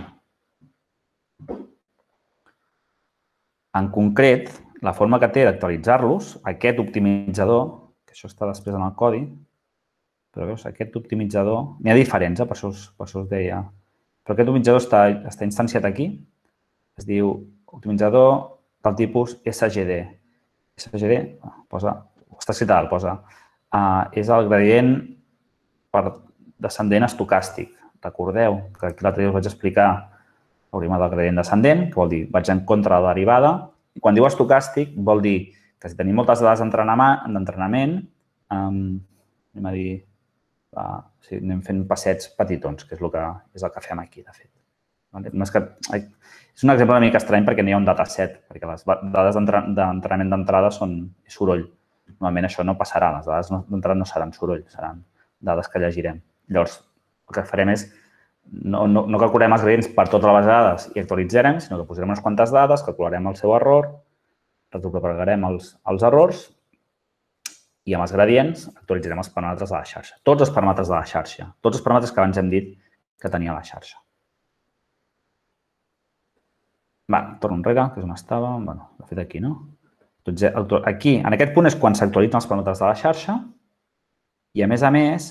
En concret, la forma que té d'actualitzar-los, aquest optimitzador, que això està després en el codi, però veus, aquest optimitzador, n'hi ha diferents, per això us deia, però aquest optimitzador està instanciat aquí, es diu optimitzador del tipus SGD. SGD, està citat, posa, és el gradient per descendent estocàstic. Recordeu que aquí l'altre dia us vaig explicar el teorema del gradient descendent, que vol dir vaig en contra de la derivada. I quan diu estocàstic vol dir que si tenim moltes dades d'entrenament, anem a dir, anem fent passets petitons, que és el que fem aquí, de fet. És un exemple una mica estrany perquè n'hi ha un dataset, perquè les dades d'entrenament d'entrada són soroll. Normalment això no passarà, les dades d'entrada no seran soroll, seran dades que llegirem. Llavors, el que farem és no calcularem els gradients per totes les dades i actualitzarem, sinó que posarem unes quantes dades, calcularem el seu error, retropropagarem els errors i amb els gradients actualitzarem els paràmetres de la xarxa. Tots els paràmetres de la xarxa. Tots els paràmetres que abans hem dit que tenia la xarxa. Torno enrere, que és on estava. De fet, aquí, no? Aquí, en aquest punt, és quan s'actualitzen els paràmetres de la xarxa i, a més,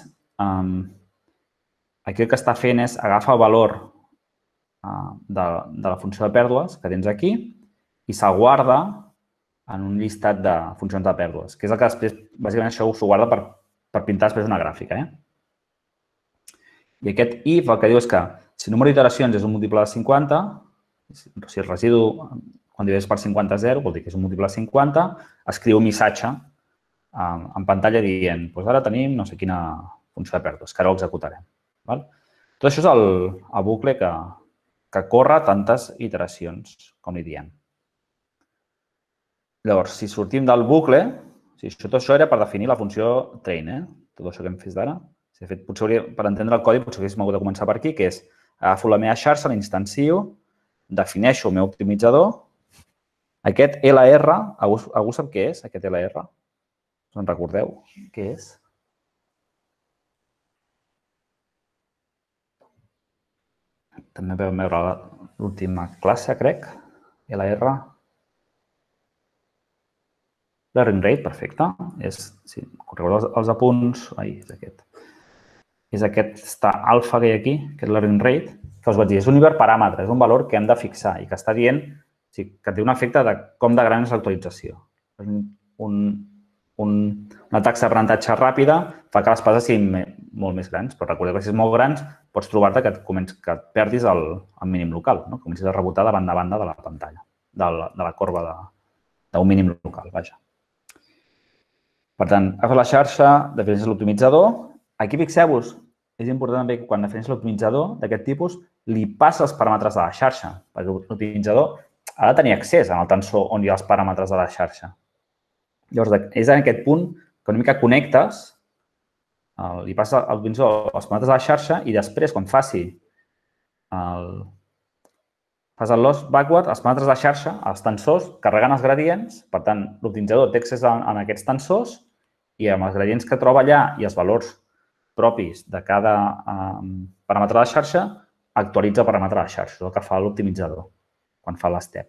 aquí el que està fent és agafar el valor de la funció de pèrdues que tens aquí i se'l guarda en un llistat de funcions de pèrdues, que és el que després, bàsicament, això s'ho guarda per pintar després una gràfica. I aquest if el que diu és que si el número d'iteracions és un múltiple de 50, si el residu quan divideix per 50 és 0, vol dir que és un múltiple de 50, escriu un missatge en pantalla dient ara tenim no sé quina funció de pèrdues, que ara ho executarem. Tot això és el bucle que corre tantes iteracions, com li diem. Llavors, si sortim del bucle, tot això era per definir la funció train, tot això que hem fet d'ara. De fet, per entendre el codi, potser haguéssim hagut de començar per aquí, que és agafo la meva xarxa, l'instancio, defineixo el meu optimitzador. Aquest LR, algú sap què és, aquest LR? Us en recordeu què és? També vam veure l'última classe, crec. LR. Learning rate, perfecte. Si recordeu els apunts, és aquest. És aquesta alfa que hi ha aquí, aquest learning rate, que us vaig dir, és un hiperparàmetre, és un valor que hem de fixar i que està dient que té un efecte de com de gran és l'actualització. Una taxa d'aprenentatge ràpida fa que les passes siguin molt més grans, però recordeu que si és molt grans pots trobar-te que et perdis el mínim local, que comencis a rebotar de banda a banda de la pantalla, de la corba d'un mínim local, vaja. Per tant, agafes la xarxa, defineixes l'optimitzador. Aquí, fixeu-vos, és important també que quan defineixes l'optimitzador d'aquest tipus li passa els paràmetres de la xarxa, perquè l'optimitzador ha de tenir accés al tensor on hi ha els paràmetres de la xarxa. Llavors, és en aquest punt que una mica connectes, li passa al tensor els paràmetres de la xarxa i després, quan fas el loss backward, els paràmetres de la xarxa, els tensors, carregant els gradients, per tant, l'optimitzador té accés a aquests tensors i amb els gradients que troba allà i els valors propis de cada paràmetre de la xarxa, actualitza el paràmetre de la xarxa, és el que fa l'optimitzador quan fa l'step.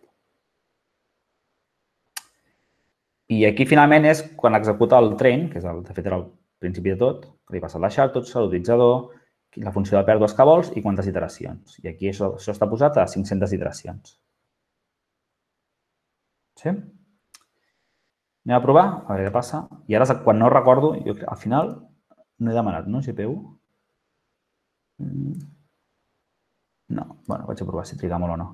I aquí, finalment, és quan executa el train, que és de fet era el principi de tot, que li passa la xarxa, l'utilitzador, la funció de pèrdues que vols i quantes iteracions. I aquí això està posat a 500 iteracions. Sí? Anem a provar, a veure què passa. I ara, quan no recordo, jo al final no he demanat, no, GPU? No, bueno, vaig a provar si triga molt o no.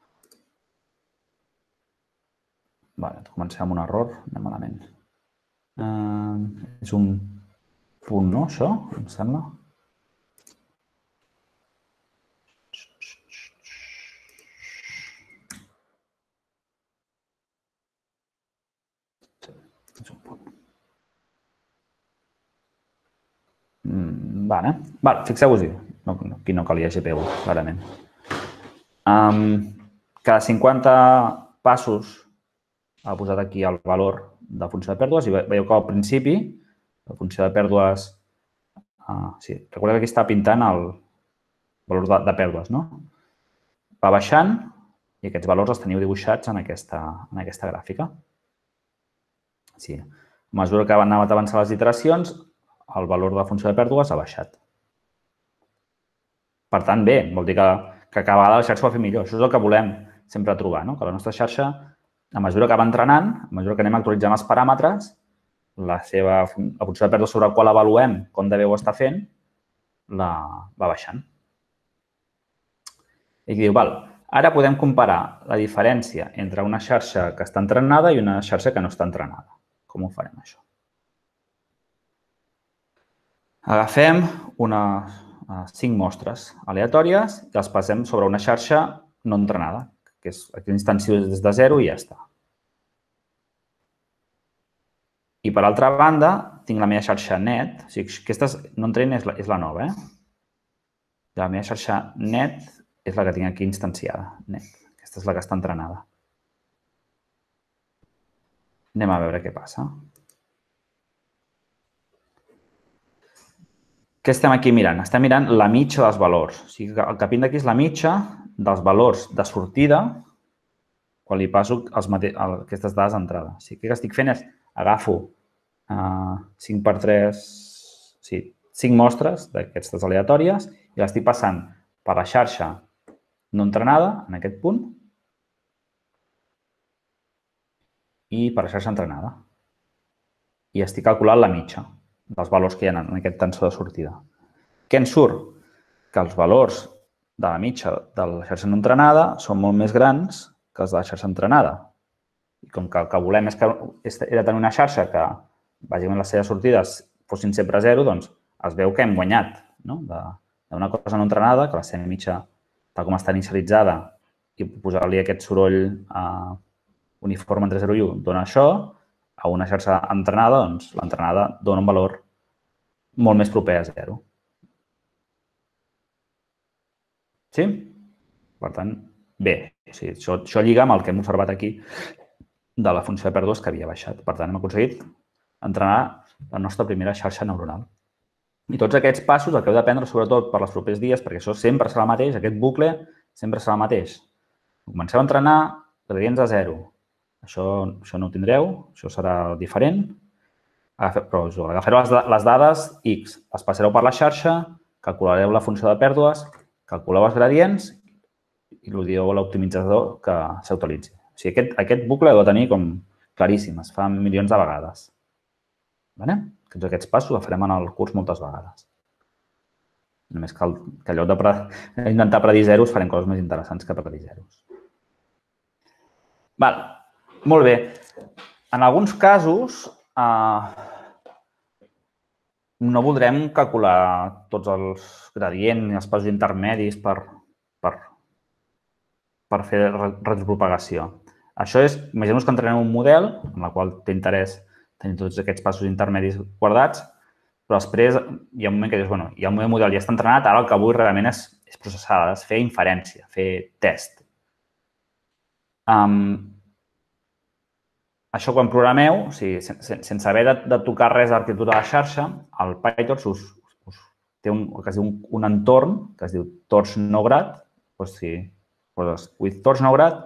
Vale, comencem amb un error, anem malament. És un punt, no, això, em sembla? És un punt. Vale, fixeu-vos-hi. Aquí no calia GPU, clarament. Cada 50 passos ha posat aquí el valor de funció de pèrdues i veieu que al principi la funció de pèrdues... Sí, recordeu que aquí està pintant el valor de pèrdues, no? Va baixant i aquests valors els teniu dibuixats en aquesta gràfica. Sí, a mesura que han anat avançant les iteracions, el valor de la funció de pèrdues ha baixat. Per tant, bé, vol dir que cada vegada la xarxa ho va fer millor. Això és el que volem sempre trobar, no? Que la nostra xarxa, a mesura que va entrenant, a mesura que anem actualitzant els paràmetres, la funció de pèrdues sobre la qual avaluem com de bé ho està fent, va baixant. I diu, val, ara podem comparar la diferència entre una xarxa que està entrenada i una xarxa que no està entrenada. Com ho farem, això? Agafem unes 5 mostres aleatòries i les passem sobre una xarxa no entrenada, que és aquí l'instancio des de 0 i ja està. I per altra banda, tinc la meva xarxa net. O sigui, aquesta no train és la nova. La meva xarxa net és la que tinc aquí instanciada. Net. Aquesta és la que està entrenada. Anem a veure què passa. Què estem aquí mirant? Estem mirant la mitja dels valors. O sigui, el que pinta aquí és la mitja dels valors de sortida quan li passo aquestes dades d'entrada. O sigui, el que estic fent és agafo 5x3, sí, 5 mostres d'aquestes aleatòries i les estic passant per la xarxa no entrenada, en aquest punt, i per la xarxa entrenada. I estic calculant la mitja dels valors que hi ha en aquest tensor de sortida. Què ens surt? Que els valors de la mitja de la xarxa no entrenada són molt més grans que els de la xarxa entrenada. I com que el que volem era tenir una xarxa que, bàsicament, les seves sortides fossin sempre 0, doncs es veu que hem guanyat d'una cosa no entrenada, que la seva mitja, tal com està inicialitzada, i posar-li aquest soroll uniforme entre 0 i 1 dona això, a una xarxa entrenada, doncs l'entrenada dona un valor molt més proper a 0. Sí? Per tant, bé, això lliga amb el que hem observat aquí de la funció de pèrdues que havia baixat. Per tant, hem aconseguit entrenar la nostra primera xarxa neuronal. I tots aquests passos el que heu d'aprendre, sobretot per els propers dies, perquè això sempre serà el mateix, aquest bucle sempre serà el mateix. Comenceu a entrenar gradients a 0. Això no ho tindreu, això serà diferent. Però agafareu les dades X, les passareu per la xarxa, calculareu la funció de pèrdues, calculeu els gradients i li dieu a l'optimitzador que s'utilitzi. O sigui, aquest bucle heu de tenir com claríssim, es fa milions de vegades. Tots aquests passos els farem en el curs moltes vegades. Només que en lloc d'intentar predir zeros farem coses més interessants que predir zeros. Molt bé. En alguns casos no voldrem calcular tots els gradients i els passos intermedis per per fer retropropagació. Això és, imaginem que entrenem un model en el qual té interès tenir tots aquests passos intermedis guardats, però després hi ha un moment que dius, bueno, ja el meu model ja està entrenat, ara el que vull realment és processar dades, fer inferència, fer test. Això quan programeu, sense haver de tocar res d'arquitectura de la xarxa, el PyTorch té el que es diu un entorn, que es diu torch no grad. Doncs si poses with torch no grad,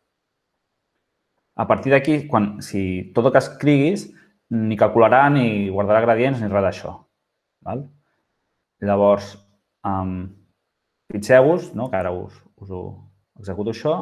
a partir d'aquí, si tot el que escriguis, ni calcularà ni guardarà gradients ni res d'això. Llavors, fixeu-vos, que ara us executo això,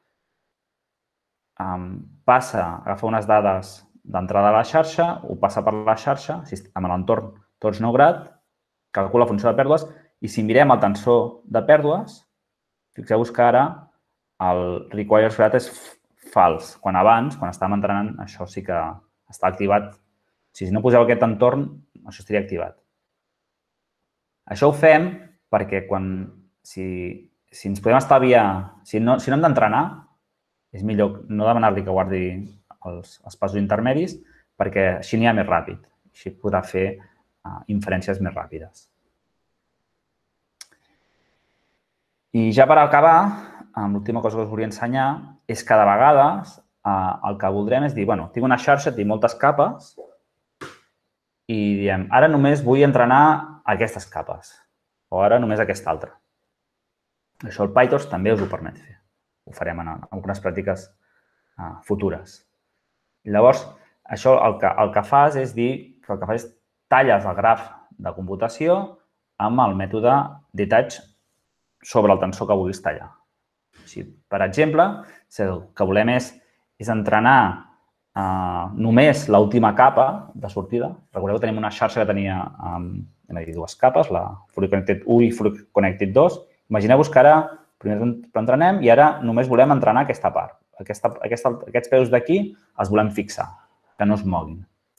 agafa unes dades d'entrada a la xarxa, ho passa per la xarxa, amb l'entorn torch no grad, calcula la funció de pèrdues i si mirem el tensor de pèrdues, fixeu-vos que ara el requires grad és fals, quan abans, quan estàvem entrenant, això sí que està activat. Si no poseu aquest entorn, això estaria activat. Això ho fem perquè si ens podem estalviar, si no hem d'entrenar, és millor no demanar-li que guardi els passos intermedis perquè així n'hi ha més ràpid. Així podrà fer inferències més ràpides. I ja per acabar, l'última cosa que us volia ensenyar és que de vegades el que voldrem és dir, bueno, tinc una xarxa, tinc moltes capes i diem, ara només vull entrenar aquestes capes o ara només aquesta altra. Això el PyTorch també us ho permet fer. Ho farem en algunes pràctiques futures. Llavors, això el que fas és dir que el que fas és talles el graf de computació amb el mètode detach sobre el tensor que vulguis tallar. Per exemple, si el que volem és entrenar només l'última capa de sortida, recordeu que tenim una xarxa que tenia dues capes, la Fully Connected 1 i Fully Connected 2. Imagineu-vos que ara primer entrenem i ara només volem entrenar aquesta part. Aquests peus d'aquí els volem fixar, que no es moguin.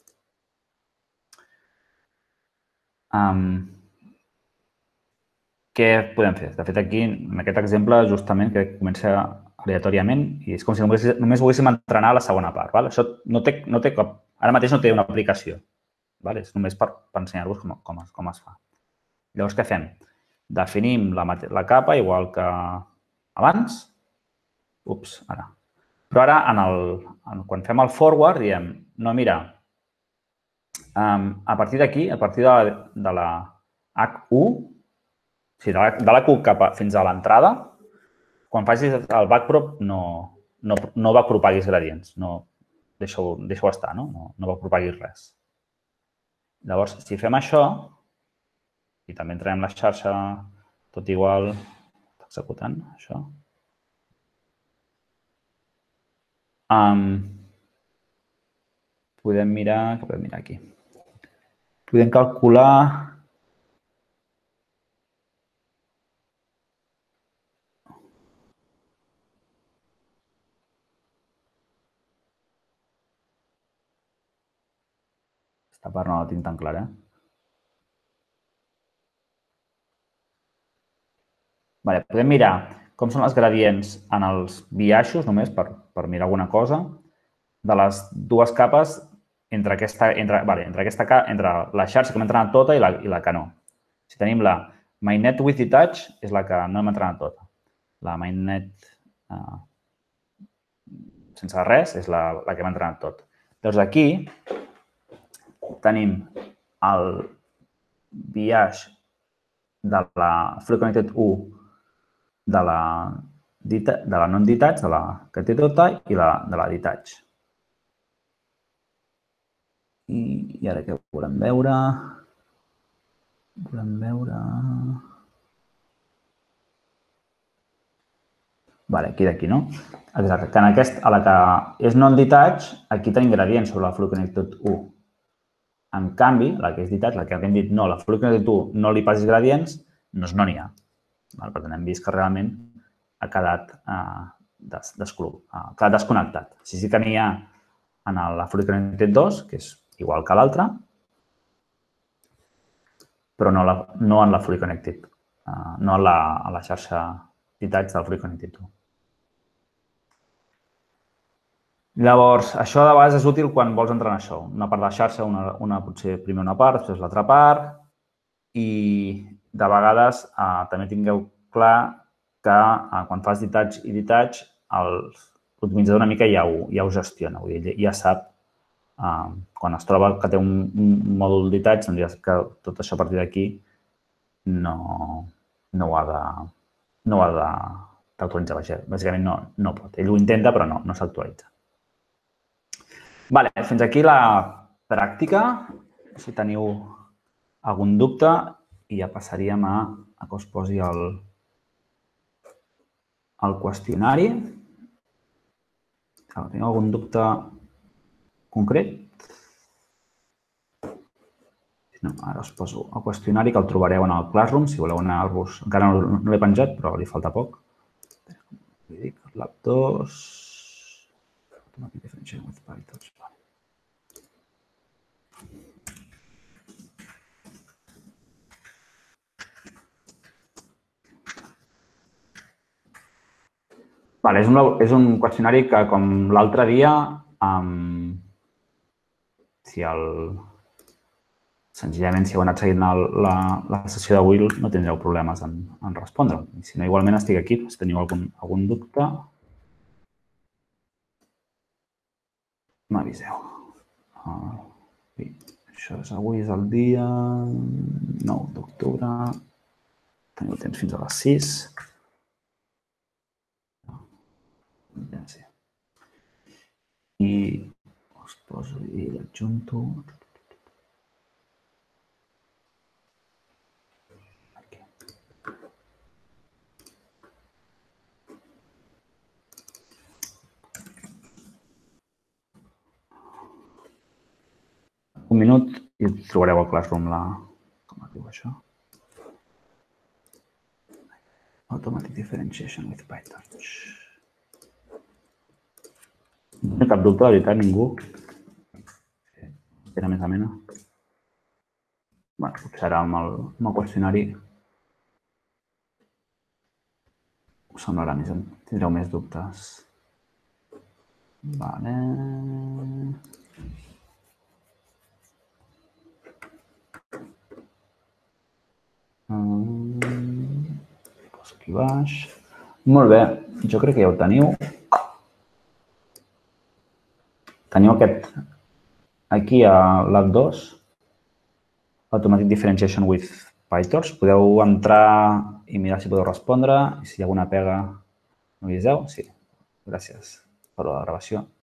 Què podem fer? De fet, aquí, en aquest exemple, justament, que comença aleatòriament i és com si només volguéssim entrenar la segona part. Això no té cap... Ara mateix no té una aplicació. És només per ensenyar-vos com es fa. Llavors, què fem? Definim la capa igual que abans. Ups, ara. Però ara, quan fem el forward, diem, no, mira, a partir d'aquí, a partir de la H1, de la Q fins a l'entrada, quan facis el backprop no backpropaguis gradients, deixa-ho estar, no backpropaguis res. Llavors, si fem això, i també entrem la xarxa tot igual, executant això, podem mirar, què podem mirar aquí? Podem calcular... Aquesta part no la tinc tan clara. Podem mirar com són els gradients en els biaixos, només per mirar alguna cosa, de les dues capes entre la xarxa que hem entrenat tota i la que no. Si tenim la mainnet with detach, és la que no hem entrenat tota. La mainnet sense res és la que hem entrenat tot. Llavors, aquí tenim el biaix de la Fully Connected 1 de la non-detach, de la que té tota, i de la detach. I ara què volem veure? Volem veure... Aquí d'aquí, no? Exacte, que a la que és non-detach, aquí tenim gradients sobre la Fully Connected 1. En canvi, la que és detach, la que hem dit no, la Fully Connected 1 no li passis gradients, doncs no n'hi ha. Per tant, hem vist que realment ha quedat desconnectat. Sí que n'hi ha en la Fully Connected 2, que és igual que l'altra, però no en la Fully Connected, no en la xarxa detach de la Fully Connected 2. Llavors, això de vegades és útil quan vols entrar en això. Una part de la xarxa, potser primer una part, després l'altra part, i de vegades també tingueu clar que quan fas detach i detach, l'optimitzador una mica ja ho gestiona, vull dir, ja sap quan es troba que té un mòdul detach, doncs ja sap que tot això a partir d'aquí no ho ha d'actualitzar. Bàsicament no pot. Ell ho intenta, però no s'actualitza. Vale, fins aquí la pràctica. Si teniu algun dubte, i ja passaríem a que us posi el qüestionari. Teniu algun dubte concret? No, ara us poso el qüestionari, que el trobareu en el Classroom, si voleu anar-vos... Encara no l'he penjat, però li falta poc. Lab 2... Automatic Differentiation with PyTorch. Vale, és un qüestionari que, com l'altre dia, senzillament, si heu anat seguint la sessió d'avui, no tindreu problemes en respondre. I si no, igualment estic aquí, si teniu algun dubte, m'aviseu. Això avui és el dia 9 d'octubre. Teniu temps fins a les 6. I us poso i l'adjunto. Un minut i trobareu al Classroom com es diu això? Automatic Differentiation with PyTorch. No té cap dubte, de veritat, ningú? Era més amena? Bé, potser ara amb el qüestionari us semblarà més, tindreu més dubtes. Vale. Poso aquí baix. Molt bé, jo crec que ja ho teniu. Teniu aquest aquí a Lab 2, Automatic Differentiation with PyTorch. Podeu entrar i mirar si podeu respondre. I si hi ha alguna pega, m'aviseu. Sí, gràcies per la gravació.